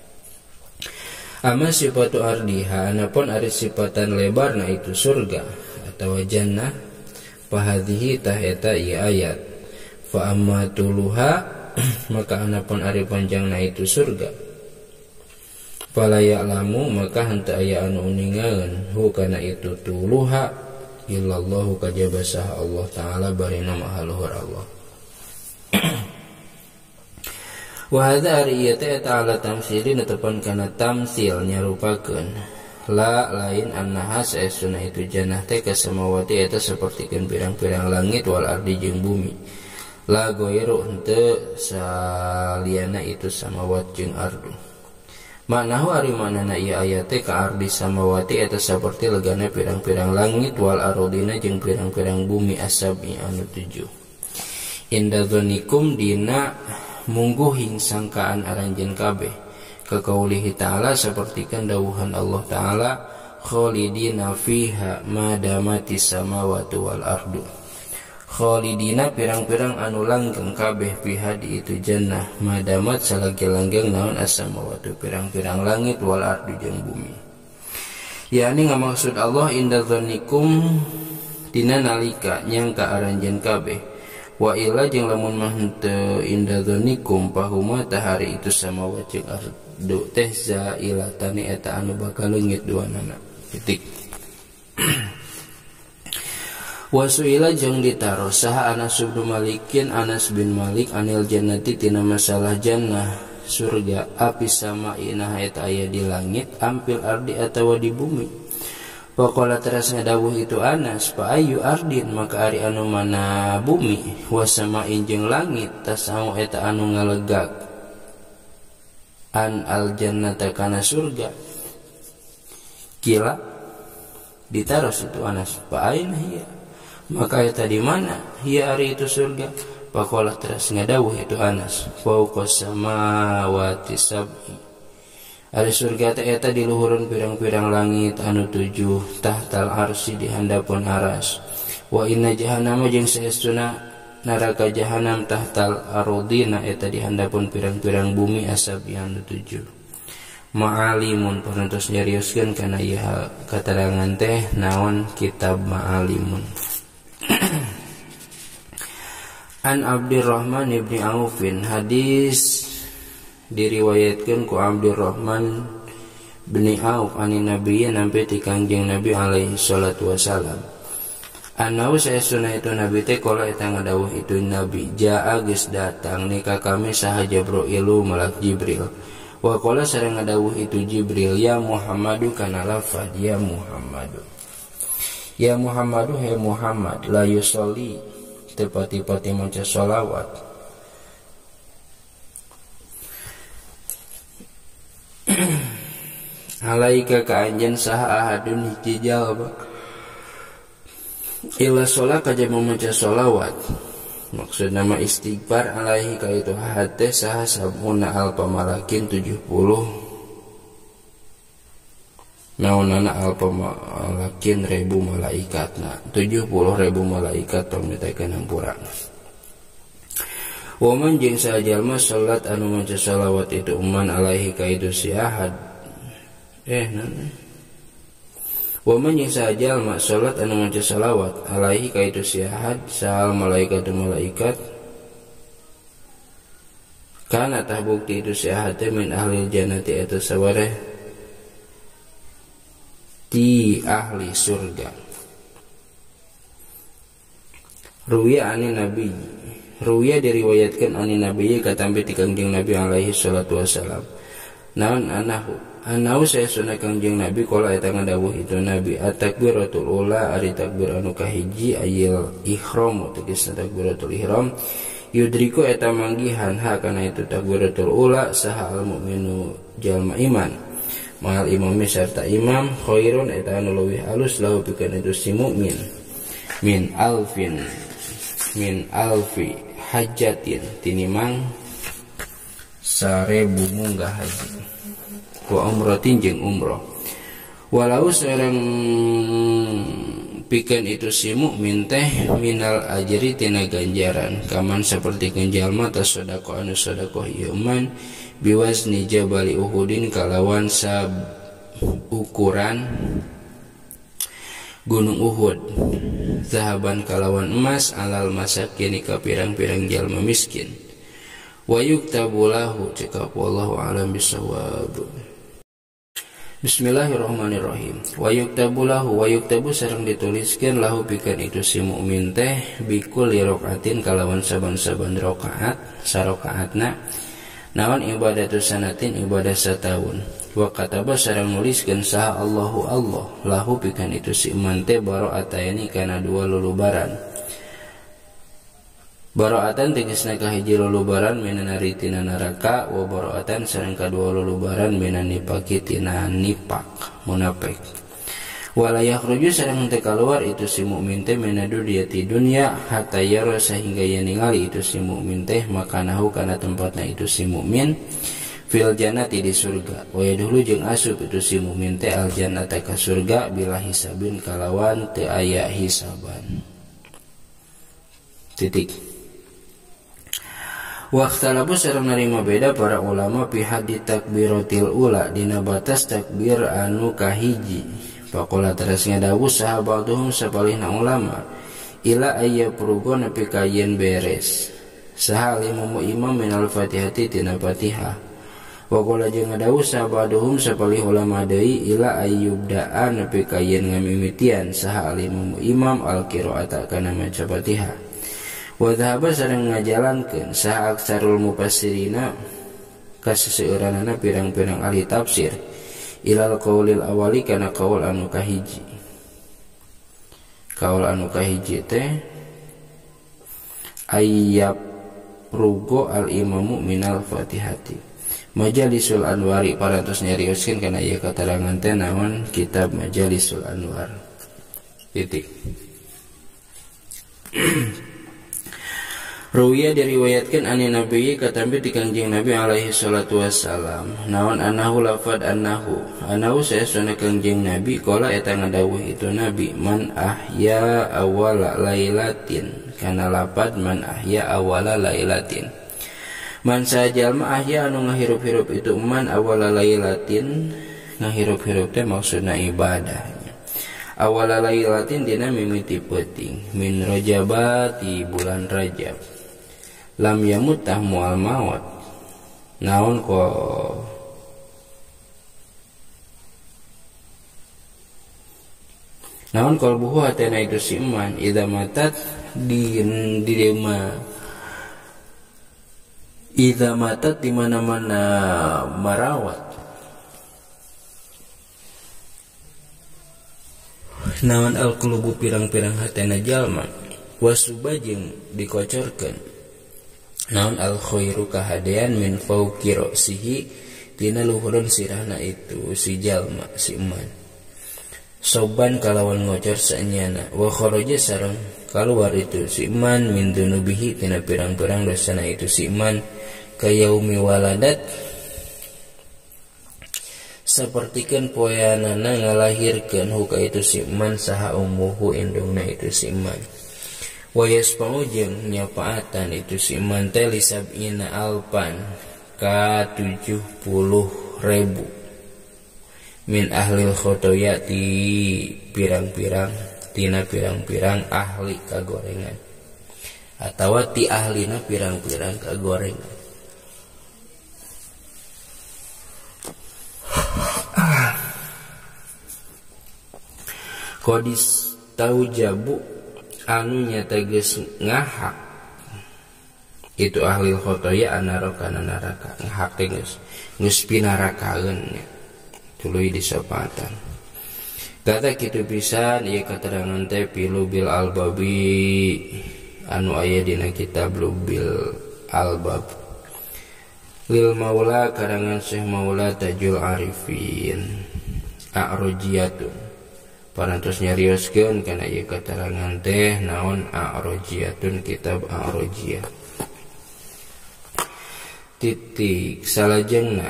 Amma sifatu ardiha anapun ari sifatan lebarna itu surga atau jannah, fahadhihi tah eta ieu ayat. Fa amma tuluha maka anapun ari panjangna itu surga, fala ya'lamu maka henteu aya anu ningaeun hu kana itu tuluha illallahu kajaba sah Allah taala barina maha luhur Allah. Wa hadza ari ieu teh ta'ala tamsilin netepan kana tamsil nyarupakeun la lain annaha saestuna itu jannah teh kasamawati eta sapertikeun pirang-pirang langit wal ardi jeung bumi. La goiru henteu saliyana itu samawat jeung ardu. Maknahu ari manana ieu ayat teh ka ardi samawati eta saperti legana pirang-pirang langit wal ardina jeung pirang-pirang bumi asabi anu 7. Inda dzanikum dina mungguhing sangkaan aranjeun kabeh. Kaqaulihi ta'ala sapertikeun dawuhan Allah ta'ala, khalidina fiha madamatis samawati wal ardu. Khalidina pirang-pirang anu langgeng kabeh fiha di itu jannah, madamat salagi langgeng naon as-samawati pirang-pirang langit wal ardu jeung bumi. Yani ngamaksud Allah inda dzannikum dina nalika nyangka aranjeun kabeh. Wa illa jeung lamun mah henteu inda dzannikum pahuma tahari itu samawati jeung ardu teh zailatani eta anu bakal leungit duanana. Titik. Wasuila jeung ditaro saha Anas bin Malikin Anas bin Malik anil jannati tina masalah jannah surga api sama inah eta aya di langit ampil ardi atawa di bumi. Paqala teras ngadawuh itu Anas fa ayu ardin maka ari anu mana bumi wasamain jeung langit tasau eta anu ngalegak an al jannata kana surga. Kila ditaros itu Anas fa aina hiya maka eta di mana hiya ari itu surga. Faqala teras ngadawuh itu Anas fauqas samawati sab'i ari surga teh eta di luhureun pirang-pirang langit anu 7 tahtal arsy di handapun aras. Wa inna jahannama jeung saestuna neraka jahanam tahtal ardina eta di handapun pirang-pirang bumi asabi anu 7. Ma'alimun parantos nyarioskeun kana ieu katerangan teh naon kitab Ma'alimun. An Abdurrahman ibni Aufin hadis diriwayatkeun ku Abdurrahman bin Auf anin Nabi nampi ti Kangjeng Nabi alaihi salatu wasalam. Anau saestuna itu Nabi teh kala eta ngadawuh itu Nabi jaa geus datang nika kami saha Jibrilu malak Jibril. Wa qala sareng ngadawuh itu Jibril ya Muhammadu kana lafaz ya Muhammadu. Ya Muhammadu he Muhammad la yusolli tepati-pati maca sholawat alaika ka anjeun saha ahadun hiji jalma illa sholat kaja maca sholawat maksud nama istighfar alaihi ka itu hate saha sabuna alpa malakin 70 naonana alpa malakin 1000 malaikatna 70.000 malaikat pamitakeun hampurana. Wa man jeung sajalma salat anu maca shalawat itu umman alaihi ka itu si ahad wa man jeung sajalma salat anu maca shalawat alaihi ka itu si ahad sal malaikat kana tah bukti itu si ahad min ahli jannati eta sawareh di ahli surga. Ruwiya ani Nabi, ruwiya diriwayatkan ani Nabi katampi ti Kangjeng Nabi alaihi salatu wasalam. Naon anahu saestuna Kangjeng Nabi kala eta ngadawuh itu Nabi at-takbiratul ula ari takbir anu kahiji ayil ihram tegasna takbiratul ihram yudriku eta manggihan ha kana itu takbiratul ula saha al mukminu jalma iman. mahal imami serta imam khairun eta anu leuwih alus lahu pikeun itu si mukmin min alfi hajatin tinimang 1000 munggah haji wa umratin jeung umrah. Walau seorang pikeun itu si mukmin teh minal ajri tina ganjaran kaman seperti jalma tasadaqah anu sadaqah ieu man biwazni jabali uhudin kalawan ukuran gunung Uhud zahaban kalawan emas alal masakin ka pirang-pirang jalma miskin wa yuktabu lahu cekap wallahu alam bisawab. Bismillahirrahmanirrahim. Wa yuktabu lahu wa yuktabu sareng dituliskeun lahu pikeun itu si mukmin teh bikul raqaatin kalawan saban-saban rakaat sarakaatna naon ibadatu sanatin ibadah satahun. Wa kataba sareng nuliskeun saha Allahu Allah lahu pikeun itu si iman teh bara'atayni kana dua lulubaran. Bara'atan tegasna kahiji lulubaran minanari tina neraka wa bara'atan sareng kadua lulubaran minani nipaki tina nifaq munafik. Wala yakhruju sareng teu kaluar itu si mukmin teh minadu dia ti dunya hatta yara sehingga yen ningali itu si mukmin teh makanahu kana tempatna itu si mukmin fil jannati di surga. Wa yadkhulu jeung asup itu si mukmin teh al jannata ka surga bila hisabin kalawan teu aya hisaban. Titik. Waqtalabu sareng narima beda para ulama fi haddi takbiratil ula dina batas takbir anu kahiji. Faqala teras ngadawu sahabatuhum sapalihna ulama ila ayya prugo nepi ka yen beres saha limu imam minal fatihati tina fatihah. Wa qala jeung ngadawu sahabatuhum sapalih ulama deui ila ayyubda'a nepi ka yen ngamimitian saha limu imam al qiraata kana maca fatihah. Wa dhahaba sareng ngajalankeun saha aksarul mufassirina kaseseueuranana pirang-pirang ahli tafsir ilal qaulil awali kana qaul anu kahiji. Qaul anu kahiji teh ayyab rugo al imamu minal fatihati. Majalisul Anwari parantos nyarioskeun kana ieu katerangan teh naon kitab Majalisul Anwar. Titik. Ruwiya diriwayatkan ani Nabi katampi ti Kangjeng Nabi alaihi salatu wassalam naon anahu lafad anahu saestuna Kangjeng Nabi qala eta ngadawuh itu Nabi man ahya awala lailatin kana lafad man ahya awala lailatin man sajalma ahya anu ngahirup-hirup itu man awala lailatin ngahirup-hirup teh maksudna ibadah awala lailatin dina mimiti peuting min rajabati bulan Rajab lam yamut tahmual maut naon kalbuhu hatena itu si iman idza matat di mana-mana marawat naon al qulubu pirang-pirang hatena jalma wasuba jeung dikocorkeun naon al khairu kahadean min fauqi ra'sihi tina luhureun sirahna itu si jalma si iman soban kalawan ngocor saenyana wa kharaja sareng kaluar itu si iman min dunubihi tina pirang-pirang dosana itu si iman kayaumi waladat sapertikeun poeanana ngalahirkeun huka itu si iman saha ummuhu indungna itu si iman. Wa yasfa'u jeung nyapaatan itu si iman teh lisab'ina alpan ka 70.000 min ahlil khotoya ti pirang-pirang ahli kagorengan atawa ti ahlina pirang-pirang kagorengan. Kodis tau jabu anu nyata geus ngahak itu ahli khotoya anaraka naraka ngahak teh geus pinarakaeun tuluy disapatan kata kitu pisan ieu katerangan teh pilu bil albabi anu aya dina kitab Lubil Albab Lil Maula karangan Syekh Maula Tajul Arifin A'rojiyatun parantos nyarioskeun kana ieu katerangan teh naon A'rojiyatun kitab A'rojiyah. Titik salajengna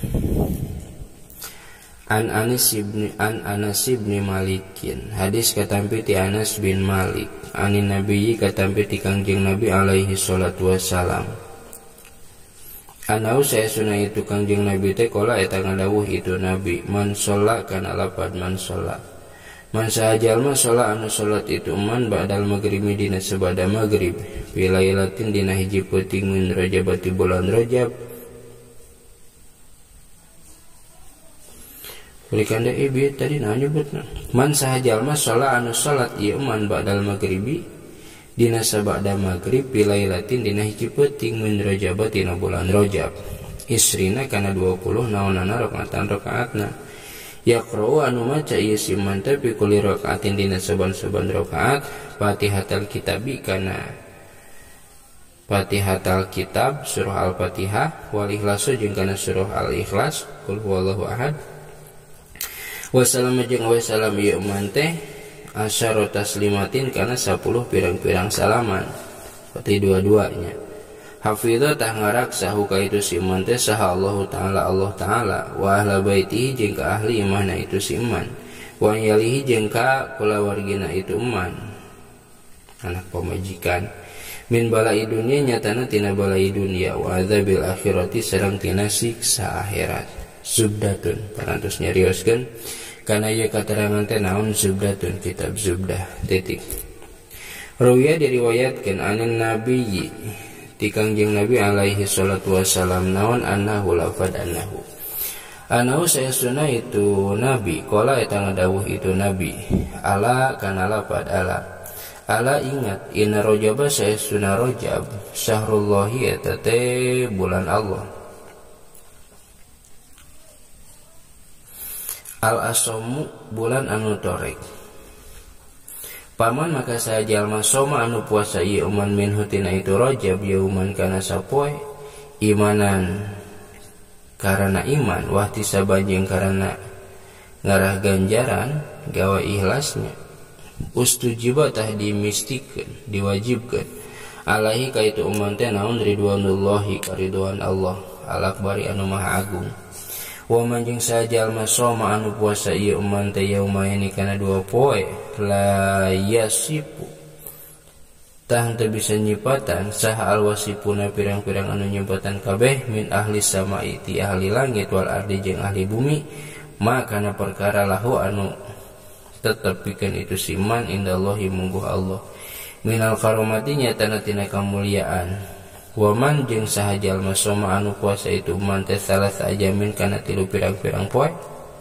An Anas ibn Malikin hadis katampi ti Anas bin Malik anin Nabi katampi ti Kangjeng Nabi alaihi salatu wassalam. Anau saya sunah itu Kangjeng Nabi teh kola eta ngadawuh itu Nabi man sholla kana lapad man sholla man sahajalma sholla anu sholat itu man ba'dal maghribi dina sabada maghrib pilailatin dina hiji peuting min Rajabati bulan Rajab berikan deh ieu tadi naon nyebutna man sahajalma sholla anu sholat ieu man ba'dal maghribi dina sabada maghrib pilailatin dina hiji peuting min Rajab tina bulan Rajab isrina kana 20 naonana rakaatna yaqra'u anu maca ieu si man teh fi kulli rakaatin dina saban-saban rakaat Fatihatul Kitabi kana Fatihatul Kitab surah Al-Fatihah wal Ikhlasu jeung kana surah Al-Ikhlas qul huwallahu ahad wassalamu jeung wassalam ieu man teh asyara taslimatin kana 10 pirang-pirang salaman seperti dua-duanya hafidha tah ngaraksahu ka itu si iman teh saha Allah Ta'ala wa ahla baitihi jeung ka ahli imahna itu si iman wa yalihi jeung ka kulawargina itu iman anak pamajikan min balai dunia nyatana tina balai dunia wa adzabil akhirati sareng tina siksa akhirat subdatun parantos nyarioskeun kana ieu katerangan teh naon zubdatun kitab zubdah titik ruwiya diriwayatkeun anin Nabi ti Kangjeng Nabi alaihi salatu wassalam naon annahu lafad annahu saya sunah itu Nabi qala eta ngadawuh itu Nabi ala kana lafad ala ingat inna Rajab saya sunah Rajab syahrullahi eta teh bulan Allah al-asomu bulan anu torek paman maka sajalma soma anu puasa ieu uman minhu tina itu Rajab yauman kana sapoe imanan karana iman wahti sabanjing karana ngarah ganjaran gawa ikhlasnya ustujiba tah dimistikeun diwajibkeun alaihi ka itu uman teh naon ridwanullahi karidwan Allah al-akbari anu maha agung wa manjing sajalma soma anu puasa ieu uman teh yaumaini kana 2 poe la yasipu tah teu bisa nyipatan saha alwasipuna pirang-pirang anu nyipatan kabeh min ahli samai ti ahli langit wal ardi jeung ahli bumi makana perkara lahu anu tetep pikeun itu siman indallahi mungguh Allah minal karomati nyatana tina kamuliaan waman jeung saha jalma soma anu puasa itu man teh salah sajamin kana 3 pirang-pirang poe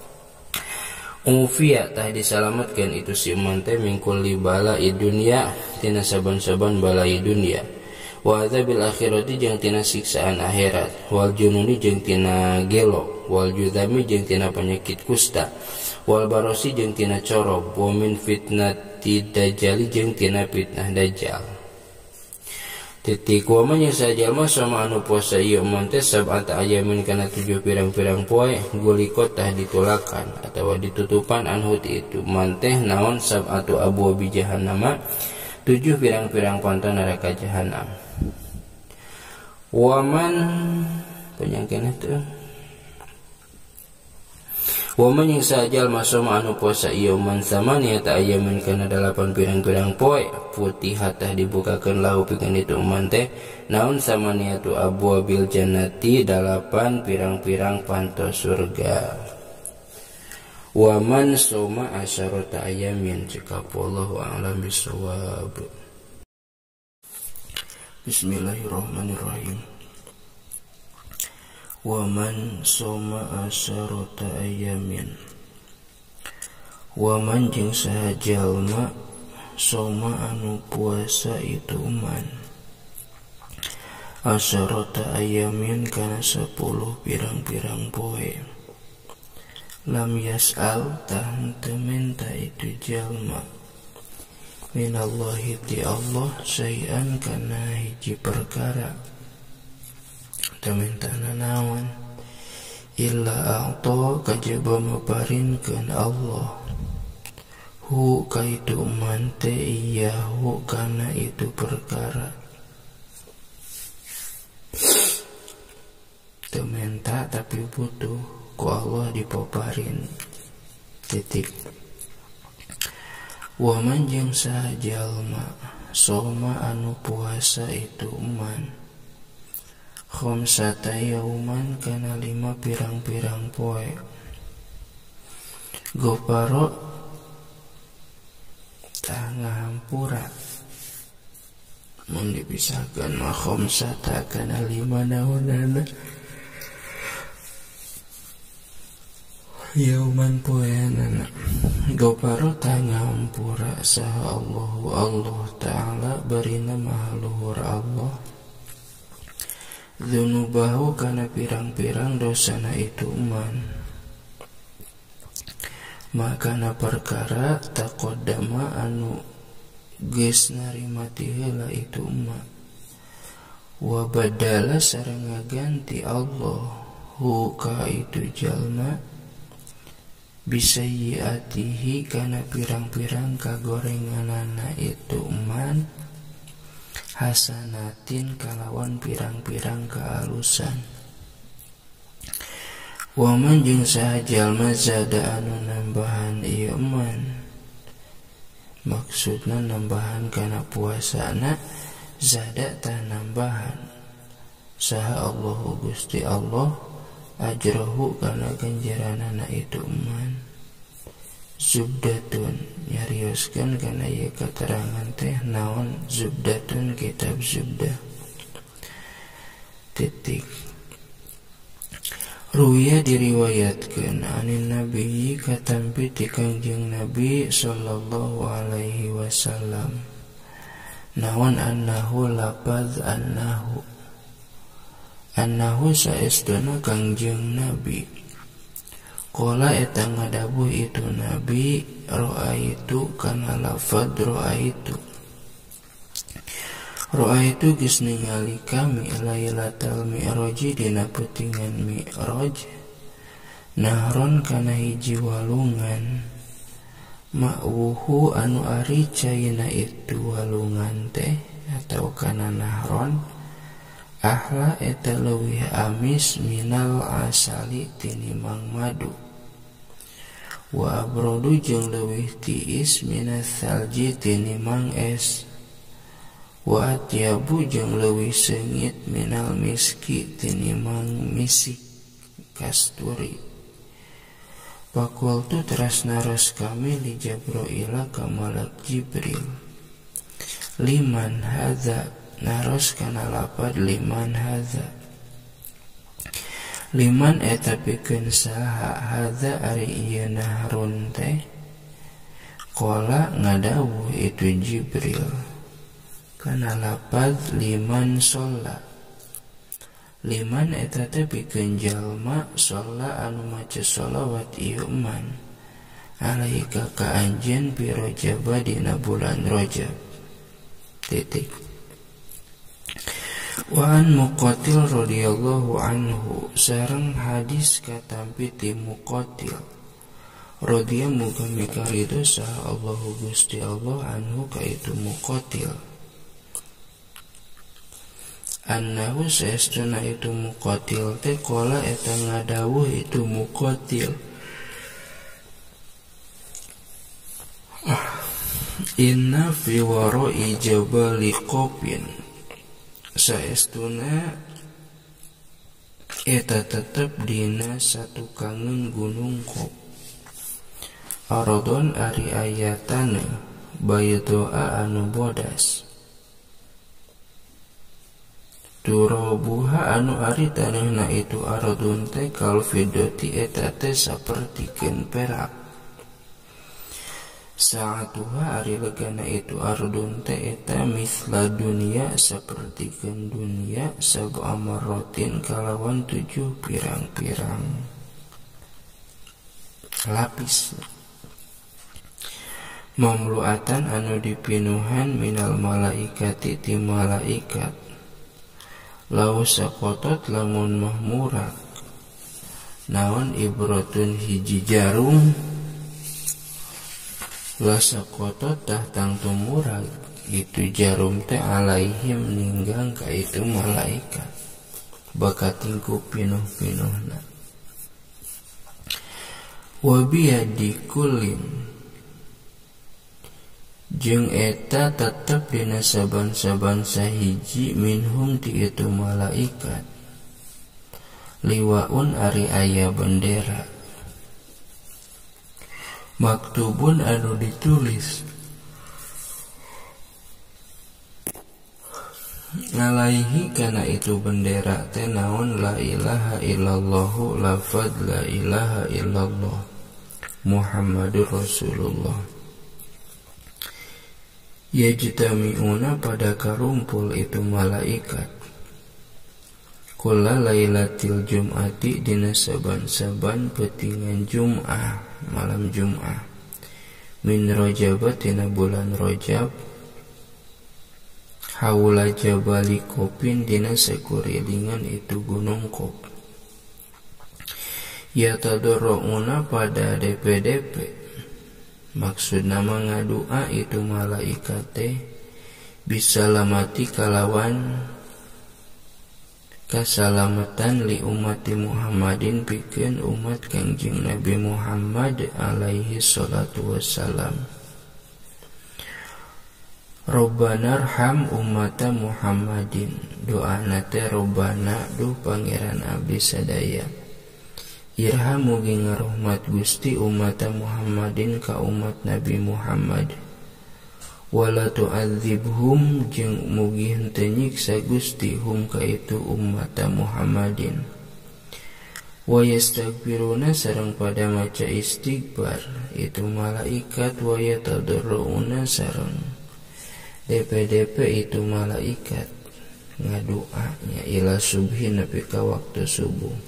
ufiya tah disalametkeun itu si man teh mingkul libala dunya tina saban-saban balai dunia wa adzabil akhirati jeung tina siksaan akhirat wal jununi jeung tina gelo wal judami jeung tina penyakit kusta wal barosi jeung tina corob wa min fitnati dajjal jeung tina fitnah dajjal titik wa man sajalma sama anu puasa ieu man teh sab'ata ayamin kana 7 pirang-pirang poe gulikot tah ditulakan atawa ditutupan anhu ti itu man teh naon sab'atu abwabi jahannam 7 pirang-pirang panto neraka jahanam wa man penyangkeun teh wa man yang sajal masoma anu puasa ieu man samania ta ayamin kana 8 pirang-pirang poe putih hatah dibukakeun lahu pikeun itu man teh naon samania tu abwabil jannati 8 pirang-pirang panto surga wa man soma asyarata ayamin cekapallahu a'lam bisawab. Bismillahirrahmanirrahim. Wa man soma asyarata ayamin wa man jeung saha jalma soma anu puasa itu man asyarata ayamin kana 10 pirang-pirang poe lam yas'al tah teu minta itu jalma minallahi ti Allah sayan kana hiji perkara teu mintana naon illa a'ta kajaba maparinkeun Allah hu kaitu man teh iyahu kana itu perkara. Teu minta tapi butuh ku Allah dipaparin. Titik. Wa man jeung sajalma soma anu puasa itu man khamsata yauman kana 5 pirang-pirang poe goparo tah ngahampura mun dipisahkeun mah khamsata kana 5 naonana yauman poeanana goparo tah ngahampura saha Allah Ta'ala barina maha luhur Allah dzunubahu kana pirang-pirang dosana itu man makana perkara taqaddama anu geus narima ti heula itu man wa badala sareng ngaganti Allah hu ka itu jalma bisayyiatihi kana pirang-pirang kagorenganana itu man hasanatin kalawan pirang-pirang kealusan. Waman jeung sajalma zada anu nambahan ieu man maksudna nambahan kana puasana zada tah nambahan saha Allah Gusti Allah ajrahu kana ganjaranana itu man zubdatun nyarioskeun kana ieu keterangan teh naon zubdatun kitab zubdah. Titik. Ruya diriwayatkeun anin nabi katampi ti Kangjeng Nabi sallallahu alaihi wasallam naon annahu lapaz annahu saestuna Kangjeng Nabi qala eta ngadabuh itu Nabi ra'aitu kana lafaz ra'aitu geus ningali kami lailatal mi'raji dina peutingan mi'raj nahron kana hiji walungan ma'wuhu anu ari caina itu walungan teh atau kana nahron ahla eta leuwih amis minal asali tinimang madu wa abrodu jeung leuwih tiis minal salji tinimang es wa atyabu jeung leuwih seungit minal miski tinimang misik kasturi. Pakultu teras naros kami li Jabroila ka malak Jibril liman hadza naros kana lapad liman hadza liman eta pikeun saha hadza ari ieu nahrun teh qala ngadawuh itu Jibril kana lapad liman sholla liman eta teh pikeun jalma sholla anu maca sholawat ieu man alaika ka anjeun pi Rajab dina bulan Rajab. Titik. Wa an Muqatil radhiyallahu anhu sareng hadis katampi ti Muqatil radhiya muga mikarido saha Allahu Gusti Allah anhu ka itu Muqatil annahu saestuna itu Muqatil teh qala eta ngadawuh itu Muqatil inna fi wara'i jabali qopin saestuna eta tetep dina satu kangen gunung Qop aradon ari ayatana baydoa anu bodas turabuha anu ari tanahna itu aradun teh kal fidoti eta teh sapertikeun perak saatuha ari legana itu ardun teh eta misla dunia sapertikeun dunia sab'a marratin kalawan 7 pirang-pirang lapis mamluatan anu dipinuhan minal malaikati ti malaikat Law sakotot lamun mahmurak naon ibrotun hiji jarum la sakotot tahtang tumurag itu jarum teh alaihim ninggang ka itu malaikat bakatingku pinuh-pinuhna wabiyadikulin jeung eta tetep dina saban-saban sahiji minhum ti itu malaikat liwaun ari aya bendera maktubun anu ditulis alaihi kana itu bendera teh naon la ilaha illallah lafad la ilaha illallah Muhammadur Rasulullah yajtami'una pada karumpul itu malaikat kulla lailatil jum'ati dina saban-saban petingan Jum'ah malam Jum'ah min Rajabat dina bulan Rajab haula jabali Kopin dina sakurilingan itu gunung Kop yatadarruna pada DP-DP maksud nama ngadua itu malaikat teh bisa lamati kalawan kasalamatan li umati Muhammadin pikeun umat Kangjeng Nabi Muhammad alaihi salatu wassalam. Robbana arham ummata Muhammadin, doana teh Robbana duh pangeran abdi sadaya irham mugi ngarahmat Gusti umat Muhammadin ka umat Nabi Muhammad wala tu'adzibhum jeung mugi henteu nyiksa Gusti hum ka itu umat Muhammadin wa yastaghfiruna sareng pada maca istighfar itu malaikat wa yatadarruna sareng DP-DP itu malaikat ngadoanya ila subhi nepi ka waktu subuh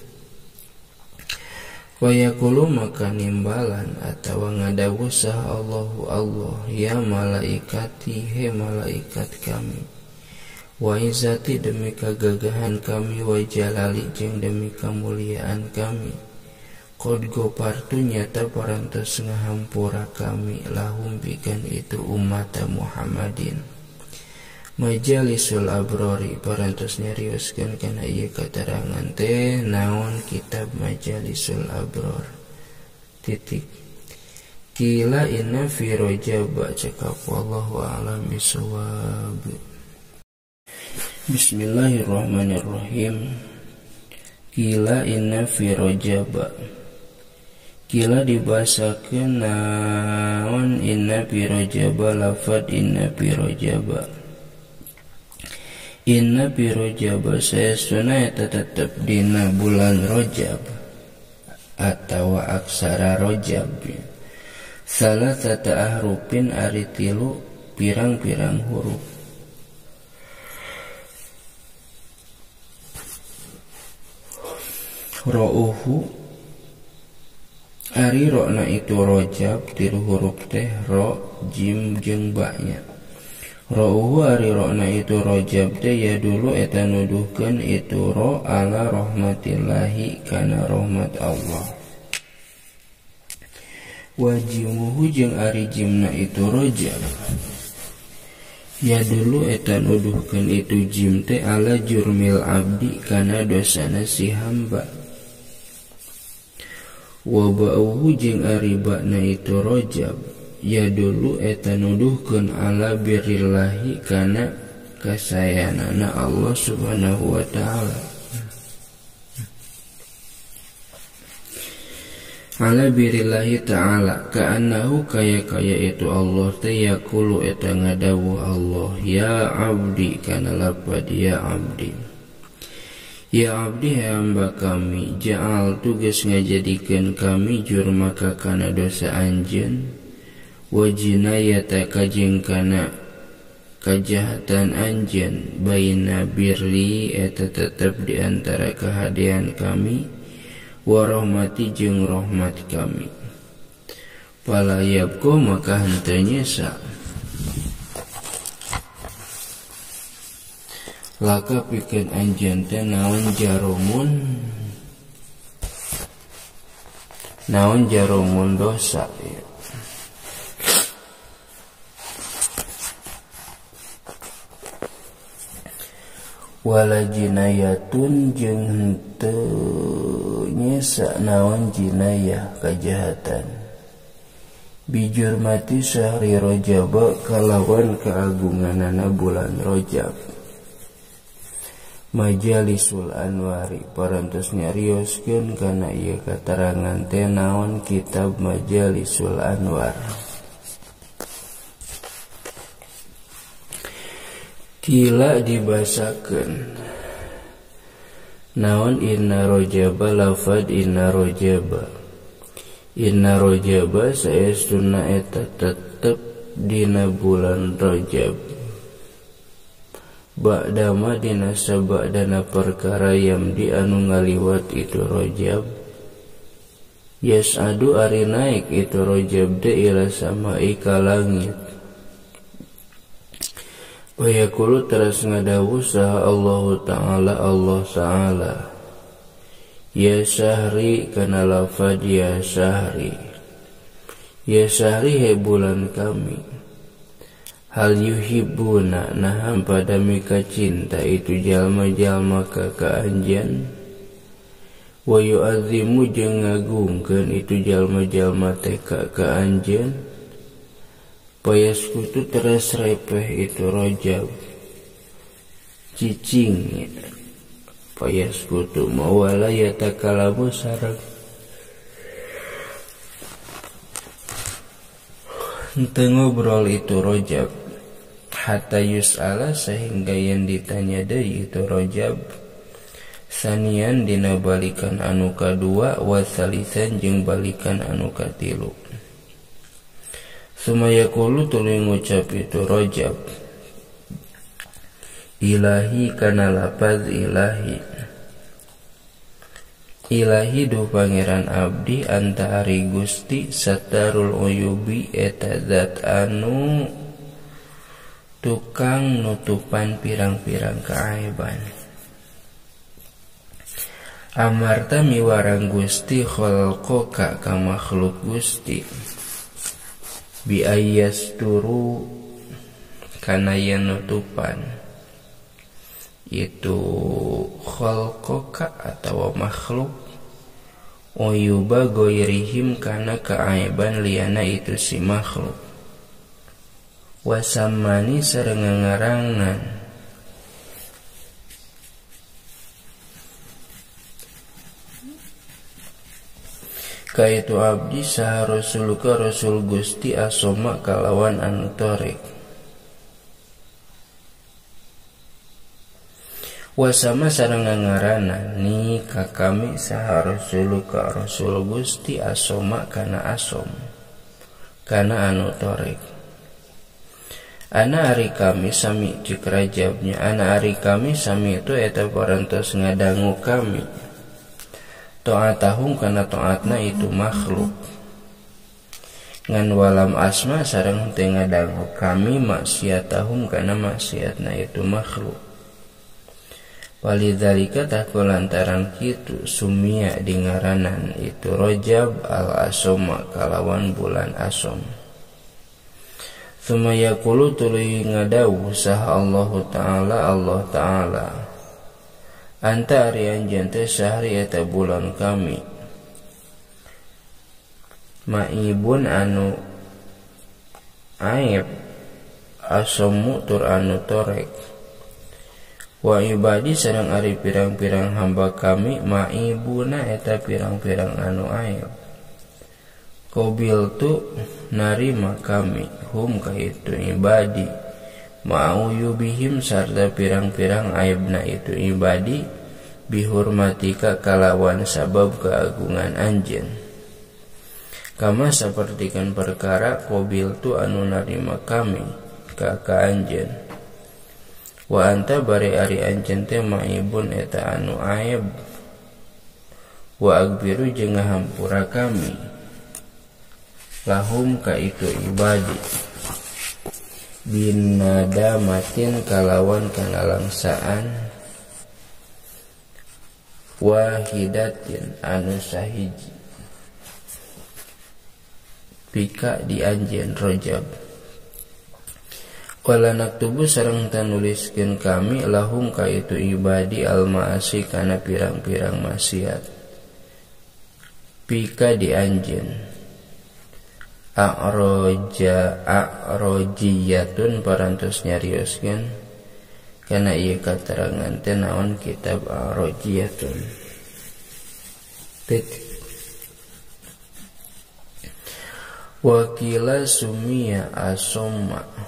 Wayakulu maka nimbalan atau ngadawu sah Allahu Allah ya malaikati he malaikat kami wa izati demi kegagahan kami wa jalali jeung demi kemuliaan kami qad gopartu nyata parantos ngahampura kami lahum bikan itu umat Muhammadin majalisul abrori parantos nyarioskeun kana ieu katerangan teh naon kitab majalisul abror titik kila inna fi Rajab cekap wallahu a'lam bishawab. Bismillahirrahmanirrahim. Kila inna fi Rajab kila dibahasakeun naon inna fi Rajab lafad inna fi Rajab inna bi Rajab saestuna eta tetep dina bulan Rajab atawa aksara Rajab salasata ahrufin ari tilu pirang-pirang huruf ro'uhu ari ro'na itu Rajab tilu huruf teh ro jim jeung ba-nya Ro'uhu ari ro'na itu Rajab teh ya dulu eta nuduhkeun itu ro ala rahmatillahi kana rahmat Allah. Wajimuhu jeung ari jimna itu Rajab ya dulu eta nuduhkeun itu jim teh ala jurmil abdi kana dosana si hamba. Wa ba'uhu jeung ari ba'na itu Rajab ya dulu eta nuduhkeun ala birillahi kana kasayanana Allah subhanahu wa ta'ala ala birillahi ta'ala ka'annahu kaya itu Allah teh yaqulu eta ngadawu Allah ya abdi kana lapad ya abdi ya abdi hamba kami ja'al tugas ngajadikeun kami jurmaka kana dosa anjeun wa jinayata kajeng kana kejahatan anjeun baina birri eta tetep di antara kehadian kami wa rahmati jeung rahmat kami pala yabko maka henteu nyesa laka pikeun anjeun teh naon jarumun dosa ya. Wala jinayatun jeung henteu nyesa naon jinayah kajahatan bijurmati syahri Rajab kalawan keagunganana bulan Rajab majalisul anwari parantos nyarioskeun kana ieu katerangan teh naon kitab majalisul anwar. Kila dibasakeun naon inna rojaba lafad inna rojaba saestuna eta tetep dina bulan Rajab ba'dama dina sabadana perkara yamdi anu ngaliwat itu Rajab yas'adu ari naik itu Rajab de ila samai ka langit. Wa yaqulu teras ngadawu saha Allah Ta'ala ya syahri kana lafad ya syahri he bulan kami hal yuhibbuna naham pada mika cinta itu jalma-jalma ka anjeun wa yu'azzimu jeung ngagungkeun itu jalma-jalma teh ka anjeun payaskutu teras repeh itu Rajab cicing payaskutu mawala yatakalamu sareng henteu ngobrol itu Rajab hatta yus'ala sehingga yang ditanya deui itu Rajab sanian dina balikan anu kadua wa salisan jeung balikan anu katilu. Sumaya kulu tuluy ngucap itu Rajab ilahi kana lapaz ilahi do pangeran abdi anta ari Gusti satarul uyubi eta zat anu tukang nutupan pirang-pirang kaaiban amarta miwarang Gusti khalqaka ka makhluk Gusti bi ayas turu kana yen nutupan itu khalqaka atau makhluk uyuba goirihim kana keaiban liana itu si makhluk wasamani sareng ngarangan kaitu abdi saha rasuluka rasul Gusti asoma kalawan anu torek wasama sareng ngaranna ni ka kami saha rasuluka rasul Gusti asoma kana asom kana anu torek ana ari kami sami cik Rajabnya ana ari kami sami itu eta parantos ngadangu kami ta'atahum kana ta'atna itu makhluk ngan walam asma sareng teu ngadangu kami maksiatahum kana maksiatna itu makhluk walidzalika tah lantaran kitu sumia dingaranan itu Rajab al-asoma kalawan bulan asom sumaya qulu tuluy ngadawu saha Allah Ta'ala anta ari anjeun teh syahri eta bulan kami maibun anu aib asomu tur anu torek wa ibadi sareng ari pirang-pirang hamba kami maibuna eta pirang-pirang anu aib qabil tu narima kami hum ka itu ibadi ma'uyubihim sarta pirang-pirang aibna itu ibadi bihurmatika kalawan sabab keagungan anjeun kama sapertikeun perkara qabil tu anu narima kami ka anjeun wa anta bari ari anjeun teh maibun eta anu aib wa agbiru jeung ngahampura kami lahum ka itu ibadi binadamatin kalawan kana langsaan, wahidatin anu sahiji, pika di anjeun rojab. Wala naktubu sareng tanuliskeun kami lahum ka itu ibadi al-ma'asi kana pirang-pirang maksiat, pika di anjeun. A'rojiyatun parantos nyarioskeun kana ieu katerangan teh naon kitab a'rojiyatun. Wakila sumia asomma,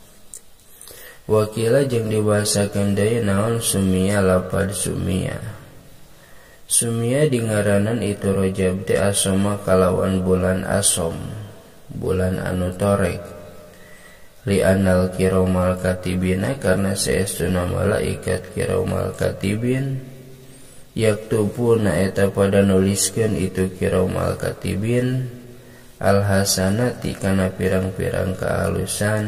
wakila jeung dibahasakeun deui naon sumia lapad sumia. Sumia dingaranan itu Rajab teh asoma kalawan bulan asom, bulan anu torek. Li anal kiromal katibina karena saestuna malaikat kiromal katibin yaktubuna eta pada nuliskeun itu kiromal katibin al-hasanati kana pirang-pirang kaalusan,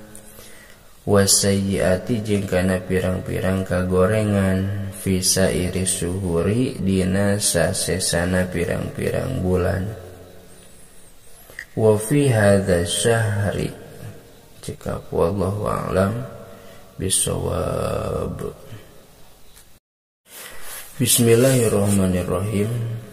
wasayyiati jeung kana pirang-pirang kagorengan, fisa iri suhuri dina sasesana pirang-pirang bulan. Wa fi hadza syahri cekap wallahu a'lam bisawab. Bismillahirrahmanirrahim.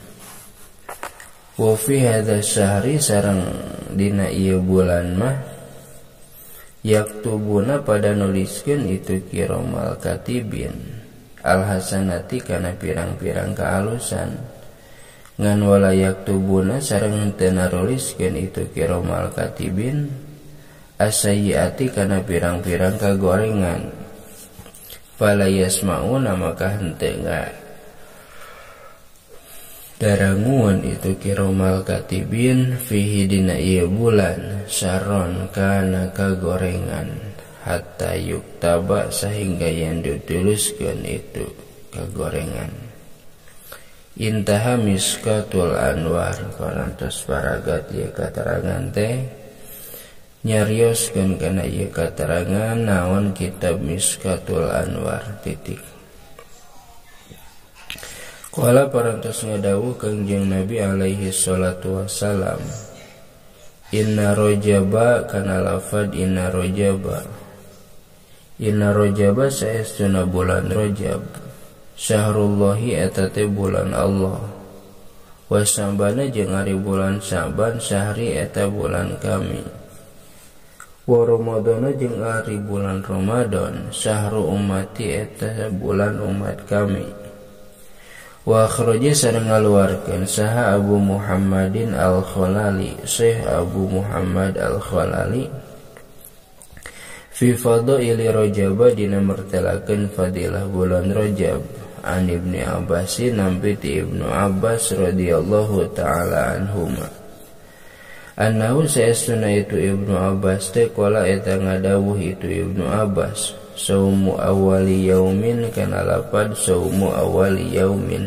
Wa fi hadza syahri sareng dina ieu bulan mah yaktubuna pada nuliskeun itu kiromal katibin al-hasanati kana pirang-pirang kaalusan, ngan wala yaktubuna sareng teu nanuliskeun itu kiromal katibin asayyiati kana pirang-pirang kagorengan. Fala yasmauna maka henteu daranguan itu kiromal katibin fihi dina ieu bulan saron kana kagorengan hatta yuktaba sehingga yang dituliskeun itu kagorengan. Intaha Miskatul Anwar karantos paragat ieu katerangan teh nyarioskeun kana ieu katerangan naon kitab Miskatul Anwar titik. Qala parantos ngadawuh Kangjeng Nabi alaihi salatu wassalam, inna rojaba kana lafad inna rojaba, inna rojaba saestuna bulan Rajab, syahrullahi eta teh bulan Allah, wasambana jeung ari bulan Syaban syahri eta bulan kami, wa ramadana jeung ari bulan Ramadan syahru ummati eta bulan umat kami. Wa akhraja sareng ngaluarkeun saha Abu Muhammadin Al-Khalali, Syekh Abu Muhammad Al-Khalali, fi fadaili Rajab dina martelakeun fadilah bulan Rajab, an Ibnu Abbas nampi ti Ibnu Abbas radhiyallahu taala anhuma. Annahu saestuna itu Ibnu Abbas teh qala eta ngadawuh itu Ibnu Abbas, saumu awali yaumin kana lapad saumu awali yaumin.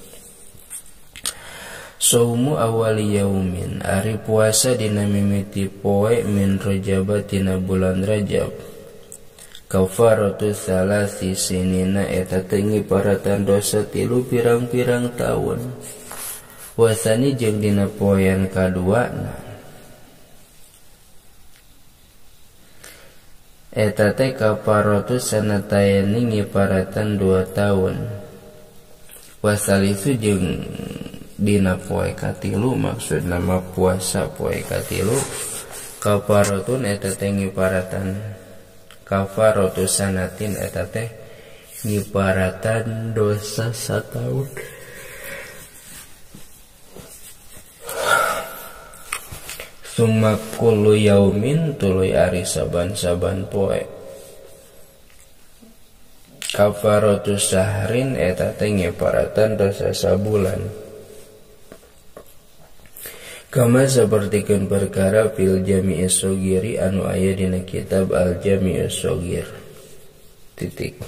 Saumu awali yaumin ari puasa dina mimiti poe min Rajab tina bulan Rajab. Kafaratu salasi sinina eta tengi paratan dosa 3 pirang-pirang tahun. Wasani jeung dina poean kaduana eta teh kafaratu sanatayani ngiparatan 2 tahun. Wasalisu jeung dina poe katilu maksud nama puasa poe katilu kafaratun eta teh ngiparatan kafaratu sanatin eta teh ngiparatan dosa 1 tahun. Summa kullu yaumin tuluy ari saban-saban poe. Kafaratu sahrin eta teh ngiparatan dosa sabulan. Kama sapertikeun perkara fil Jami'is Shogiri anu aya dina kitab Al Jami'us Shogir. Titik.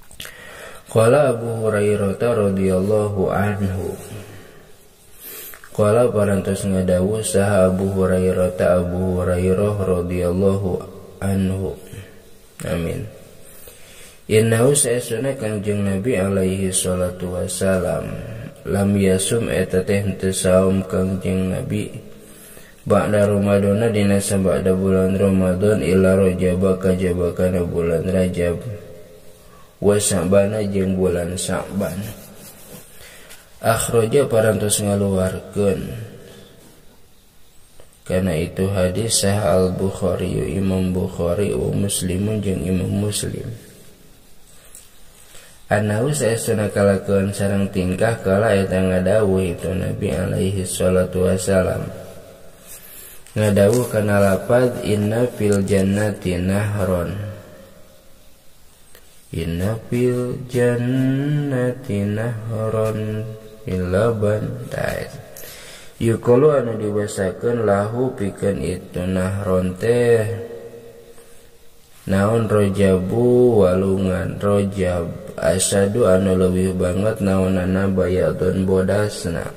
Qala Abu Hurairah radhiyallahu anhu. Qala parantos ngadawuh saha Abu Hurairah ta Abu Hurairah radhiyallahu anhu. Amin. Innahu sa'asuna Kangjeng Nabi alaihi salatu wassalam lam yasum eta teh henteu saum Kangjeng Nabi ba'da Ramadana dina sabada bulan Ramadan illa Rajab kajaba kana bulan Rajab wa Sa'ban jeung bulan Sa'ban. Akhraja parantos ngaluarkeun kana itu hadis sah Al-Bukhari Imam Bukhari wa Muslimun jeung Imam Muslim. Anahu saestuna kalakuan sareng tingkah kala eta ngadawuh itu Nabi alaihi salatu wasalam ngadawuh kana lapad inna fil jannati nahron, inna fil jannati nahron ilaban ta'id yukulu anu dibasakeun lahu pikeun itu nahron teh naon rojabu walungan rojab asadu anu leuwih banget naonana bayadun bodasna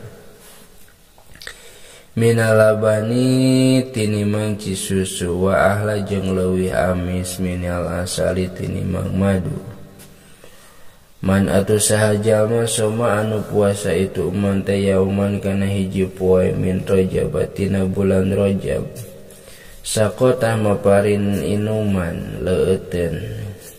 minalabani tinimang cisusu wa ahla jeung leuwih amis minal asali tinimang madu. Man atu sahajalma soma anu puasa itu uman teh yauman kana hiji poe min Rajab tina bulan Rajab sakotah maparin inuman leueteun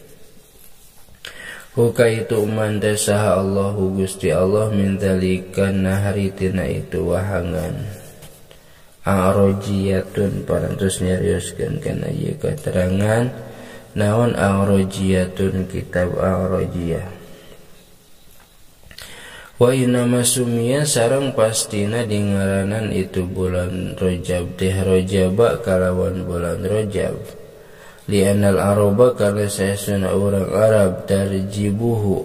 huka itu uman teh saha Allahu Gusti Allah min dzalikan nahari tina itu wahangan arojiyatun parantos nyarioskeun kana ieu keterangan naon arojiyatun kitab arojiyah. Wa inna masumia sareng pastina dingaranan itu bulan Rajab teh Rajaba kalawan bulan Rajab li anal araba kana saesuna urang Arab tarjibuhu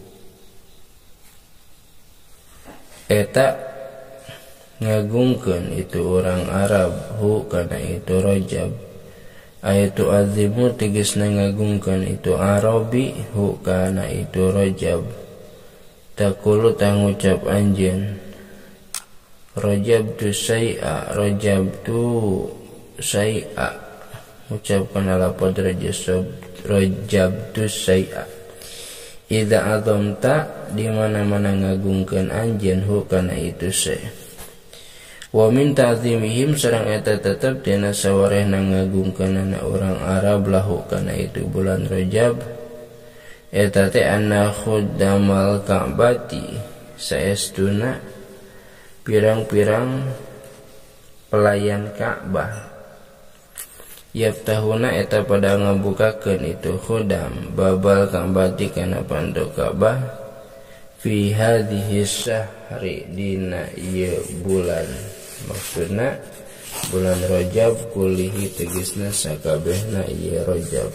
eta ngagungkeun itu orang Arab hu kana itu Rajab ayatu azimu tegasna ngagungkeun itu Arabi hu kana itu Rajab takulu tangucap anjeun Rajab tu say'a Rajab tu say'a ucapkan lapad Rajab tu say'a idza adamta di mana-mana ngagungkeun anjeun hu kana itu say wa min ta'zimihim sareng eta tetep dina sawarehna ngagungkeunana urang Arab lahu kana itu bulan Rajab eta teh anna khuddamal Ka'bati saestuna pirang-pirang pelayan Ka'bah yaftahuna eta pada ngabukakeun itu khuddam babal Ka'bati kana panto Ka'bah fi hadhihi syahri dina ieu bulan maksudna bulan Rajab kulihi tegasna sakabehna ieu Rajab.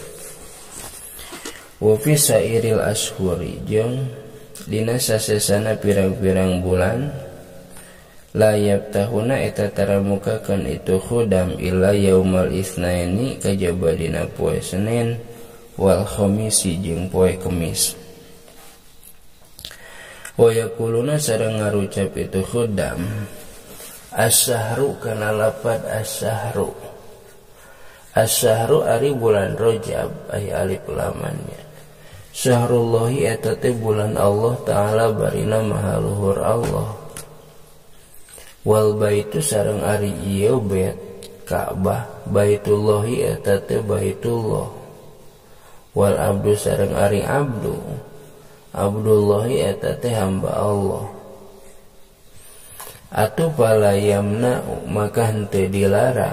Wa fi sairil ashhuri jeung dina sasesana pirang-pirang bulan la yaftahuna eta taramukakeun itu khuddam illa yaumal itsnaini kajaba dina poe Senin wal khamisi jeung poe Kemis. Wa yaquluna sareng ngarucap itu khuddam as-sahru kana lapad as-sahru as-sahru ari bulan Rajab ay alif lamannya Syahrullahi eta teh bulan Allah Ta'ala barina maha luhur Allah wal baitu sareng ari ieu bait Ka'bah baitullahi eta teh baitullah wal abdu sareng ari abdu abdullahi eta teh hamba Allah atuh pala yamna maka henteu dilarang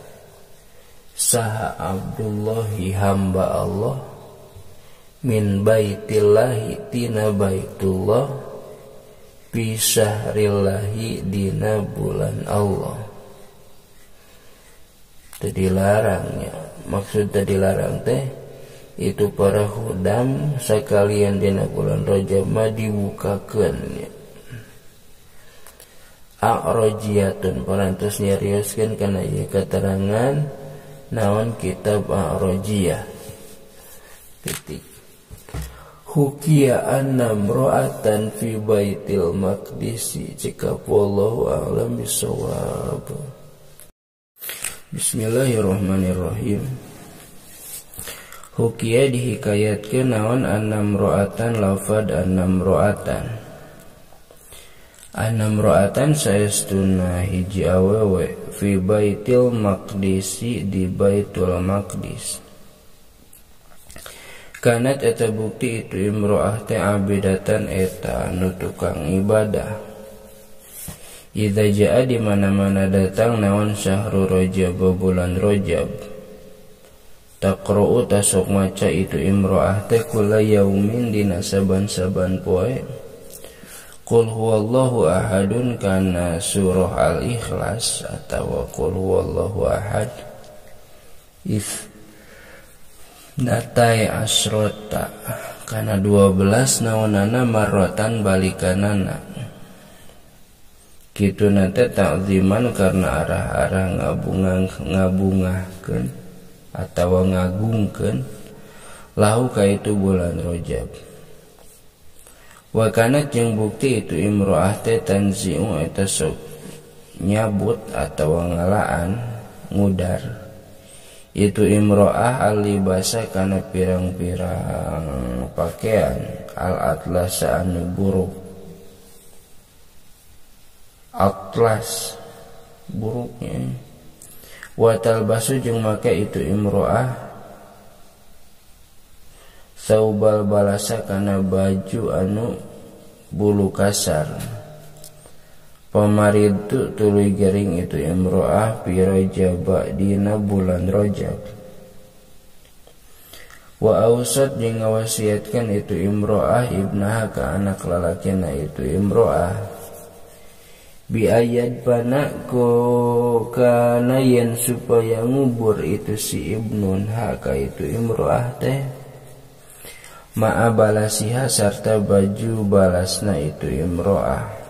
saha abdullahi hamba Allah min baitillahi tina baitullah fi syahrillahi dina bulan Allah teu dilarangnya maksud teu dilarang teh itu para khuddam sakalian dina bulan Rajab mah dibukakeun a'rajiyatun parantos nyarioskeun kana ieu keterangan naon kitab a'rajiyah titik Hukiya anna mro'atan fi baitil maqdisi. Cekap wallahu a'lam bisawab. Bismillahirrahmanirrahim. Hukiya dihikayatkeun naon anna mro'atan lafad anna mro'atan. Anna mro'atan saestuna hiji awewe fi baitil maqdisi di baitul maqdis. Kanat eta bukti itu imro'ah teh abidatan eta anu tukang ibadah. Idza jaa di mana-mana datang naon syahrul rajab bulan rajab. Taqra'u tasok maca itu imro'ah teh kula yaumin dina saban-saban poe. Qul huwallahu ahadun kana surah al-ikhlas atawa qul huwallahu ahad. Natai asrota kana 12 naonana marrotan balikanana. Kitu nate ta'ziman karena arah-arah ngabungahkeun atawa ngagungkeun lahu ka itu bulan Rajab. Wa kanat jeung bukti itu imro'ah teh tanzi'u eta sok nyabut atawa ngalaan ngudar. Itu imro'ah al-libasa kana pirang-pirang pakaian al-atlasa anu buruk. Atlas buruknya. Wa talbasu jeung make itu imro'ah saubal balasa kana baju anu bulu kasar. Pamaridu tuluy gering itu imro'ah fi Rajab dina bulan Rajab. Wa ausat jeung ngawasiatkeun itu imro'ah ibnaha ka anak lalakina itu imro'ah bi ayat pana ko kana yen supaya ngubur itu si ibnun ha ka itu imro'ah teh ma'a balasiha sarta baju balasna itu imro'ah.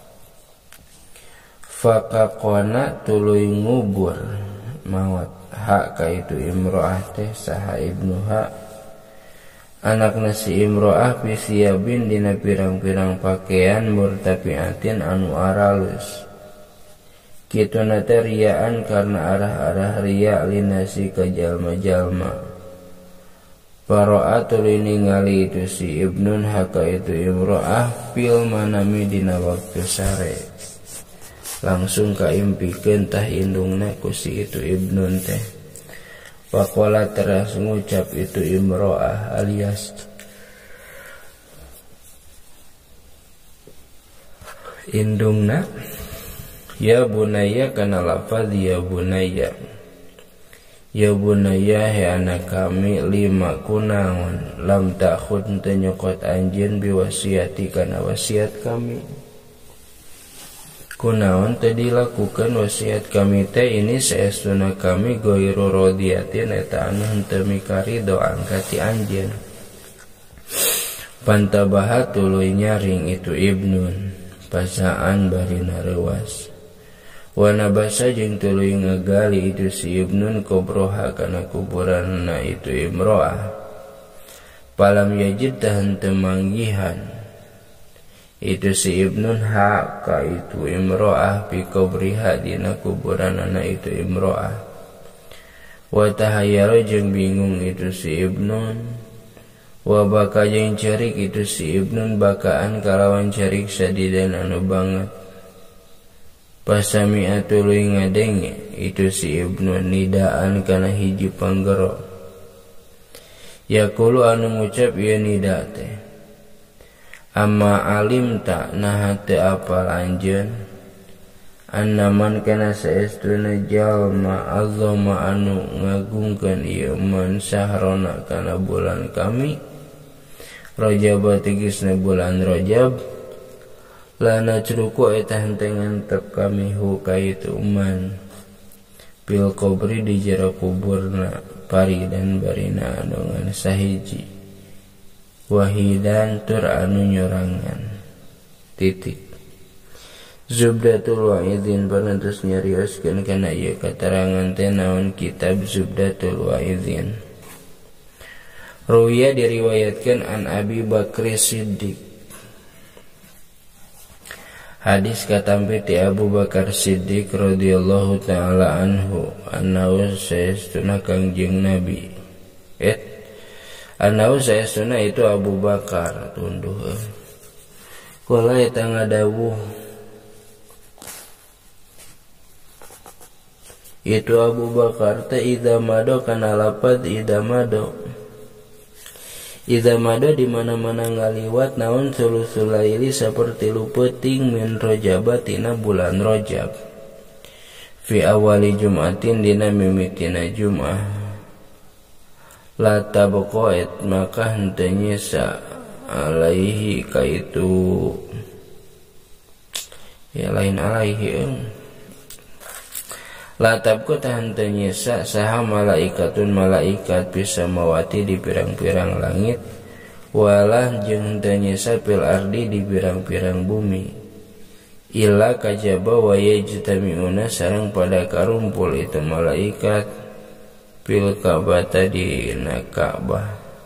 Fakakona tuluy ngubur mawat hak ka itu imro'ah teh saha ibnu hak anakna si imro'ah pisiyabin dina pirang-pirang pakaian murtafiatin anu aralus. Kitu nate riyaan karena arah-arah riya linasi ka jalma-jalma. Paro'a tuluy ningali itu si ibnun hak ka itu imro'ah fil manami dina waktu sare. Langsung kaimpikeun tah indungna ku si itu ibnun teh. Faqala teras ngucap itu imro'ah alias indungna ya bunaya kana lafaz ya bunaya. Ya bunaya he anak kami lima kunaon lam takhud teu nyokot anjeun biwasiati kana wasiat kami. Kunaon teu dilakukeun wasiat kami teh ini saestuna kami ghairu radiyatin eta anu henteu mikari doa angkati anjeun. Pantabaha tuluy nyaring itu ibnun pasaan barina reuas. Wa nabasa jeung tuluy ngagali itu si ibnun kubroha kana kuburanna itu imro'ah. Palam yajid tah henteu manggihan itu si ibnun hak ka itu imro'ah fi kubriha dina kuburanana itu imro'ah. Wa tahayyara jeung bingung itu si ibnun. Wa baka jeung cerik itu si ibnun bakaan kalawan cerik sadidan anu banget. Pasami'a tuluy ngadenge itu si ibnun nidaan kana hiji panggero. Yaqulu anu ngucap ieu nida teh amma alim tak nah teu apal anjeun annaman kana saestuna jalma azama anu ngagungkeun ieu man sahrona kana bulan kami Rajab tegasna bulan Rajab lana curuku eta henteu ngantep kami hu ka itu man bil kubri di jero kuburna pari dan barina anu ngan sahiji wahidan tur anu nyorangan titik. Zubdatul Wa'idhin panentos nyarioskeun kana ieu katerangan teh naon kitab Zubdatul Wa'idhin. Ruwiya diriwayatkan an Abi Bakri Siddiq. Hadis katampi ti Abu Bakar Siddiq radhiyallahu taala anhu annahu saestuna Kangjeng Nabi. Annahu saestuna itu Abu Bakar tunduh. Kala eta ngadawuh itu Abu Bakar teh idza mado kana lapad idza mado di mana-mana ngaliwat naon sulusul laili saperti lupeting min Rajab tina bulan Rajab fi awali Jumatin dina mimitina Jumat la tabqa'at maka henteu nyesa alaihi kaitu ya lain alaihi la tabqa henteu nyesa saha malaikatun malaikat bisa mawati di pirang-pirang langit walah jeung henteu nyesa fil ardi di pirang-pirang bumi illa kajaba wa yajtami'una sareng pada karumpul itu malaikat fil Ka'bah di Ka'bah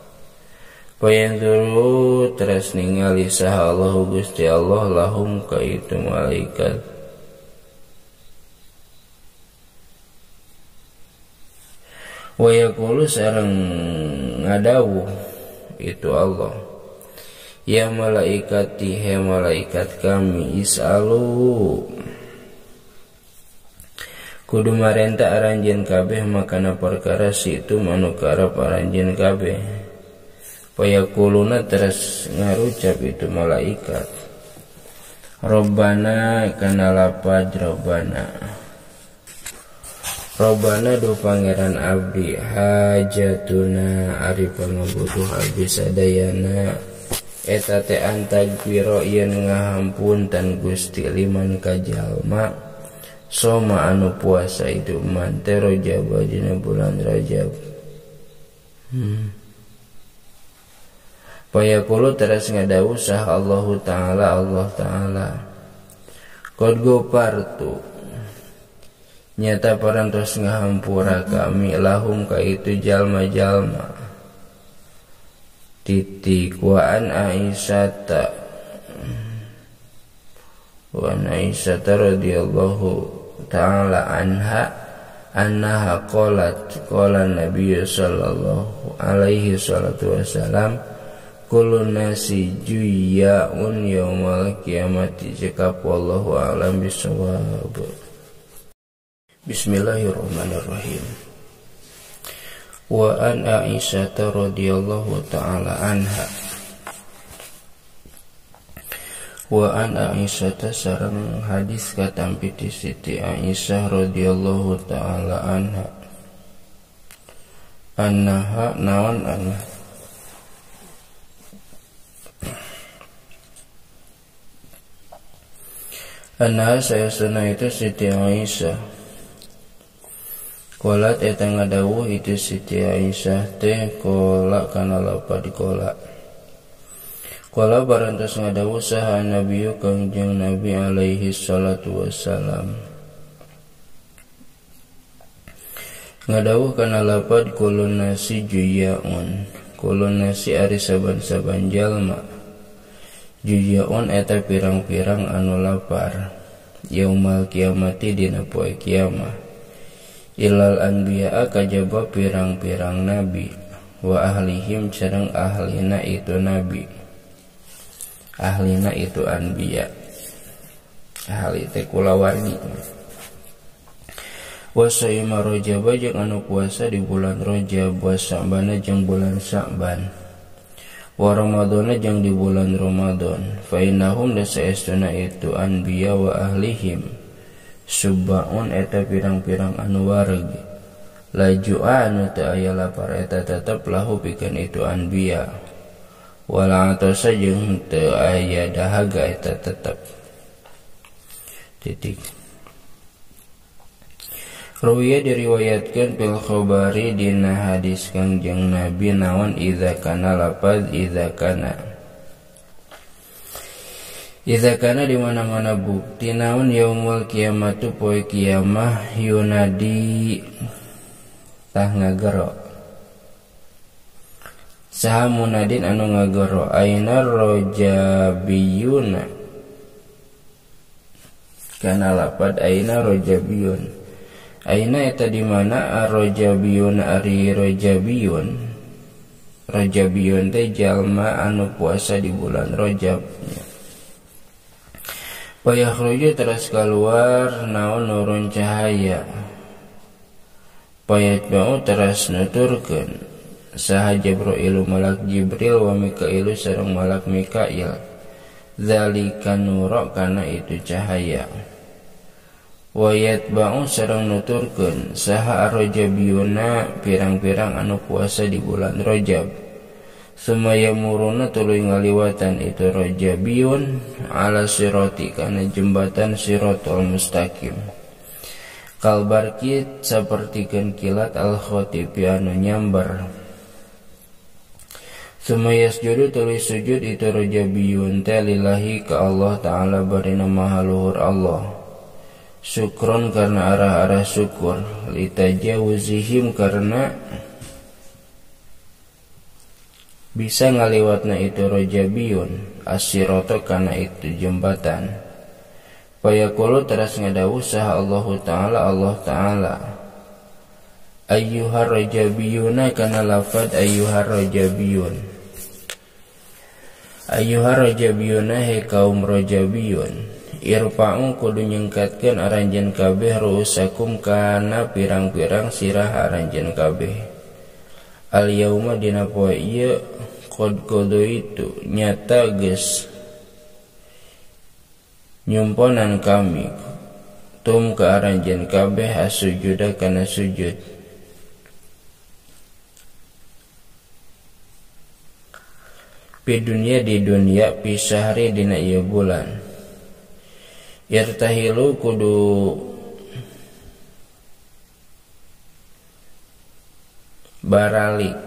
payanzuru teras ningali saha Allahu Gusti Allah lahum ka itu malaikat wa yaqulu sareng ngadawuh itu Allah ya malaikati he malaikat kami isalu kudu marenta aranjeun kabeh makana perkara situ manukara aranjeun kabeh payaquluna terus ngarucap itu malaikat Robbana kana lapad Robbana do pangeran abdi hajatuna ari pangabutuh abdi sadayana eta teh antagpiro yen ngahampuntan Gusti liman kajalma soma anu puasa itu mante Rajab dina bulan Rajab payaqulu teras ngadawuh sah Allah Ta'ala qad ghafartu nyata parantos ngahampura kami lahum ka itu jalma-jalma titik wa an Aisyata radhiyallahu ta'ala anha qalat qala Nabi sallallahu alaihi salatu wasalam kullu nasi juyya'un yaumal qiyamati cekap wallahu a'lam bissawab. Bismillahirrahmanirrahim. Wa an Aisyah radhiyallahu ta'ala anha wa an Aisyah sareng hadis katampi ti Siti Aisyah radhiyallahu ta'ala anha annaha naon anha annaha saya sunah itu Siti Aisyah kolat eta ngadawuh itu Siti Aisyah teh kola kana lapad kola barantos ngadawuh saha Nabi Kangjeng Nabi alaihi salatu wassalam ngadawuh kana lapad kulun nasi juyaun kulun nasi ari saban-saban jalma juyaun eta pirang-pirang anu lapar yaumal kiamati dina poe kiamat ilal anbiya kajaba pirang-pirang nabi wa ahlihim sareng ahlina itu nabi ahlina itu anbiya ahli teh kulawargi wa saima Rajab jeung anu puasa di bulan Rajab wa Sa'ban jeung bulan Sa'ban wa Ramadan jeung di bulan Ramadan fa innahum lasaestuna itu anbiya wa ahlihim subbaun eta pirang-pirang anu wareg laju anu teu aya lapar eta tetep lahu pikeun itu anbiya wala atosa jeung teu aya dahaga eta tetep titik. Ruwiya diriwayatkeun fil khabari dina hadis Kangjeng Nabi naon idza kana lapad idza kana di mana-mana bukti naon yaumul kiamatu poe kiamah yunadi tah ngagero Saha munadin anu ngagoro aina rojabiyuna kana lapad aina rojabiyun. Aina eta di mana rojabiyun ari rojabiyun. Rojabiyun teh jalma anu puasa di bulan Rajab. Payakhruju teras keluar naon nurun cahaya. Payatba'u teras nuturkeun saha Jibril malak Jibril wa Mikailu sareng malak Mikail zalika nura kana itu cahaya. Wa yatba'u sareng nuturkeun saha arrajabiyuna pirang-pirang anu puasa di bulan Rajab. Sumaya muruna tuluy ngaliwatan itu rajabiyun ala sirati kana jembatan siratal mustaqim. Kalbarkit sapertikeun kilat al khotib anu nyambar. Sumayas judu tulis sujud itu rajabiyun teh lillahi ka Allah Ta'ala barina maha luhur Allah. Syukron karena arah-arah syukur, litajawuzihim karena bisa ngaliwatna itu rajabiyun asyiroto karena itu jembatan. Payaqulu teras ngadawuh saha Allah Ta'ala ayyuhar rajabiyuna kana lafad ayyuhar rajabiyun. Ayyuhar rajabiyuna he kaum rajabiyun, irfa'u kudu nyengkatkeun aranjeun kabeh ruusakum kana pirang-pirang sirah aranjeun kabeh. Al yauma dina poe ieu qad qadaitu nyata geus nyumponan kami tum ka aranjeun kabeh asujuda kana sujud. Di dunia pisahri dina ieu bulan. Yartahilu kudu baralik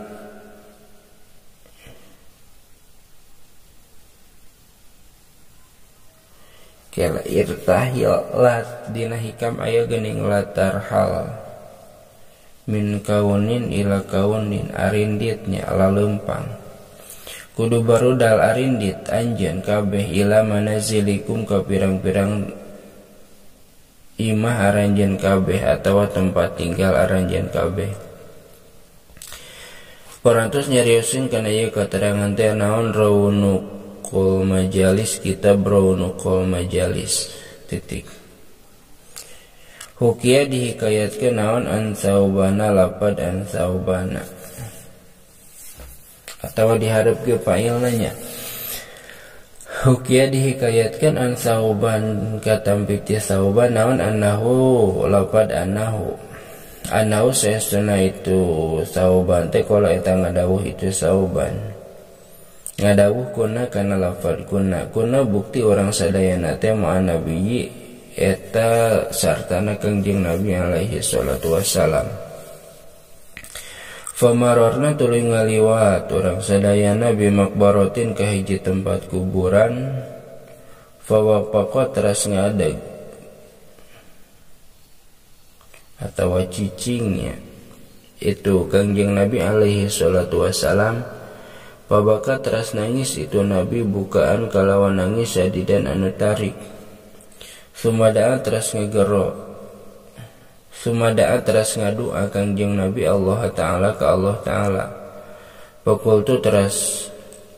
kela irtahil lat dina hikam aya geuning latar hal min kaunin ila kaunin arinditnya ala leumpang. Kudu barudal arindit anjeun kabeh ila manazilikum ka pirang-pirang imah aranjeun kabeh atawa tempat tinggal aranjeun kabeh. Parantos nyarioskeun kana ieu katerangan teh naon raunukul majalis kitab raunukul majalis titik. Hukia dihikayatkeun naon an saubana lapad an saubana atau diharap ke fa'ilna nya. Hukia dihikayatkan an sauban katampik ti sauban naon annahu lapad annahu saestuna itu sauban teh kala eta ngadawuh itu sauban ngadawuh kuna kana lafad kuna bukti orang sadayana teh ma'an nabi eta sartana Kangjeng Nabi alaihi salatu wassalam. Famarorna tuluy ngaliwat orang sadayana bimakbarotin ka hiji tempat kuburan. Fawaqaqa teras ngadeg atawa cicingnya itu Kangjeng Nabi alaihi salatu wassalam. Pabaka teras nangis itu Nabi bukaan kalawan nangis sadidan anu tarik. Sumadaan teras ngegero Sumadaa teras ngadua Kangjeng Nabi Allah Ta'ala ka Allah Ta'ala. Fakultu teras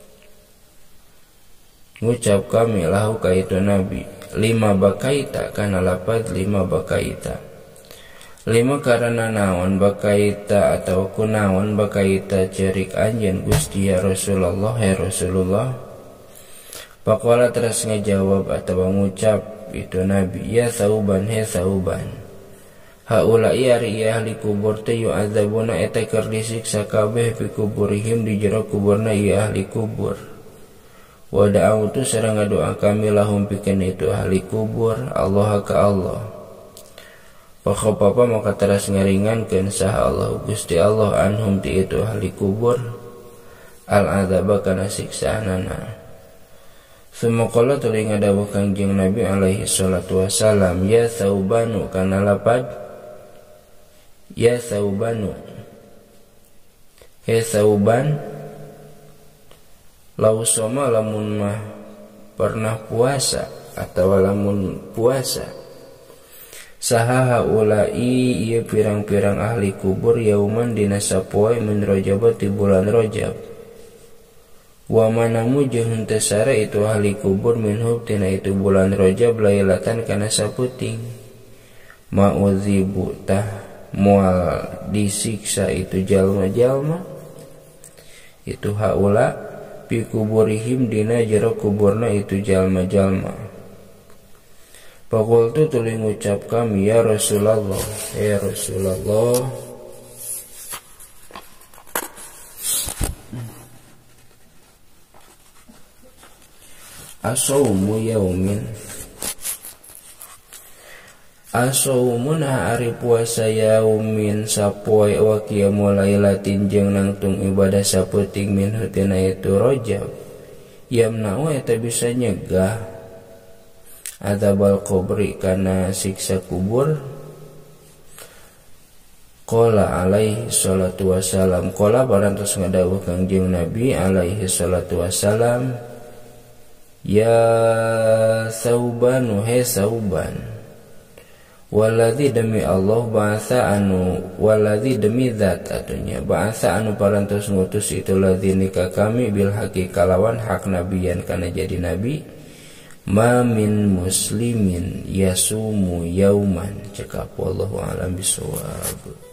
ngucap kami lahu ka itu Nabi lima bakaita kana lapad lima bakaita. Lima karena naon bakaita atau kunaon bakaita cerik anjeun Gusti ya Rasulullah ya Rasulullah. Pakola teras ngejawab atau ngucap itu Nabi ya sauban he sauban. Haulai ari ahli kubur teh yu'adzabuna eta keur disiksa kabeh fi kuburihim di jero kuburna ieu ahli kubur. Wa da'awtu sareng ngadoa kami lahum pikeun itu ahli kubur Allah ka Allah. Pakapa maka teras ngaringankeun saha Allah Gusti Allah anhum ti itu ahli kubur al adzaba kana siksaanana. Sumaqala tuluy ngadawuh Kangjeng Nabi alaihi salatu wassalam ya saubanu kana lapad ya saubanu he sauban Lau soma lamun mah pernah puasa atau lamun puasa. Saha ulai ieu pirang-pirang ahli kubur yauman dina sapoe min Rajab ti bulan Rajab. Wa manamu jeung henteu sare itu ahli kubur minhu tina itu bulan Rajab lailatan kana saputing. Ma'udzibu tah moal disiksa itu jalma-jalma itu haula fi kuburihim dina jero kuburna itu jalma-jalma. Faqultu tuluy ngucap kami ya Rasulullah, ya Rasulullah, asaumu yaumin, asaumun hari puasa yaumin sapoe wa qiyamu lailatin jeung nangtung ibadah saeuting min tina itu Rajab. Yamna'u eta bisa nyegah adzabal qabri kana siksa kubur. Qala alaihi salatu wassalam, qala barantos ngadawuh Kangjeng Nabi alaihi salatu wassalam, ya Sauban, he Sauban, waladzi demi Allah ba'atsa anu, waladzi demi zat atunya ba'atsa anu parantos ngutus itu ladzina ka kami bil haqi kalawan hak nabiyan kana jadi nabi. Ma min muslimin yasumu yauman, cekap wallahu a'lam bishawab.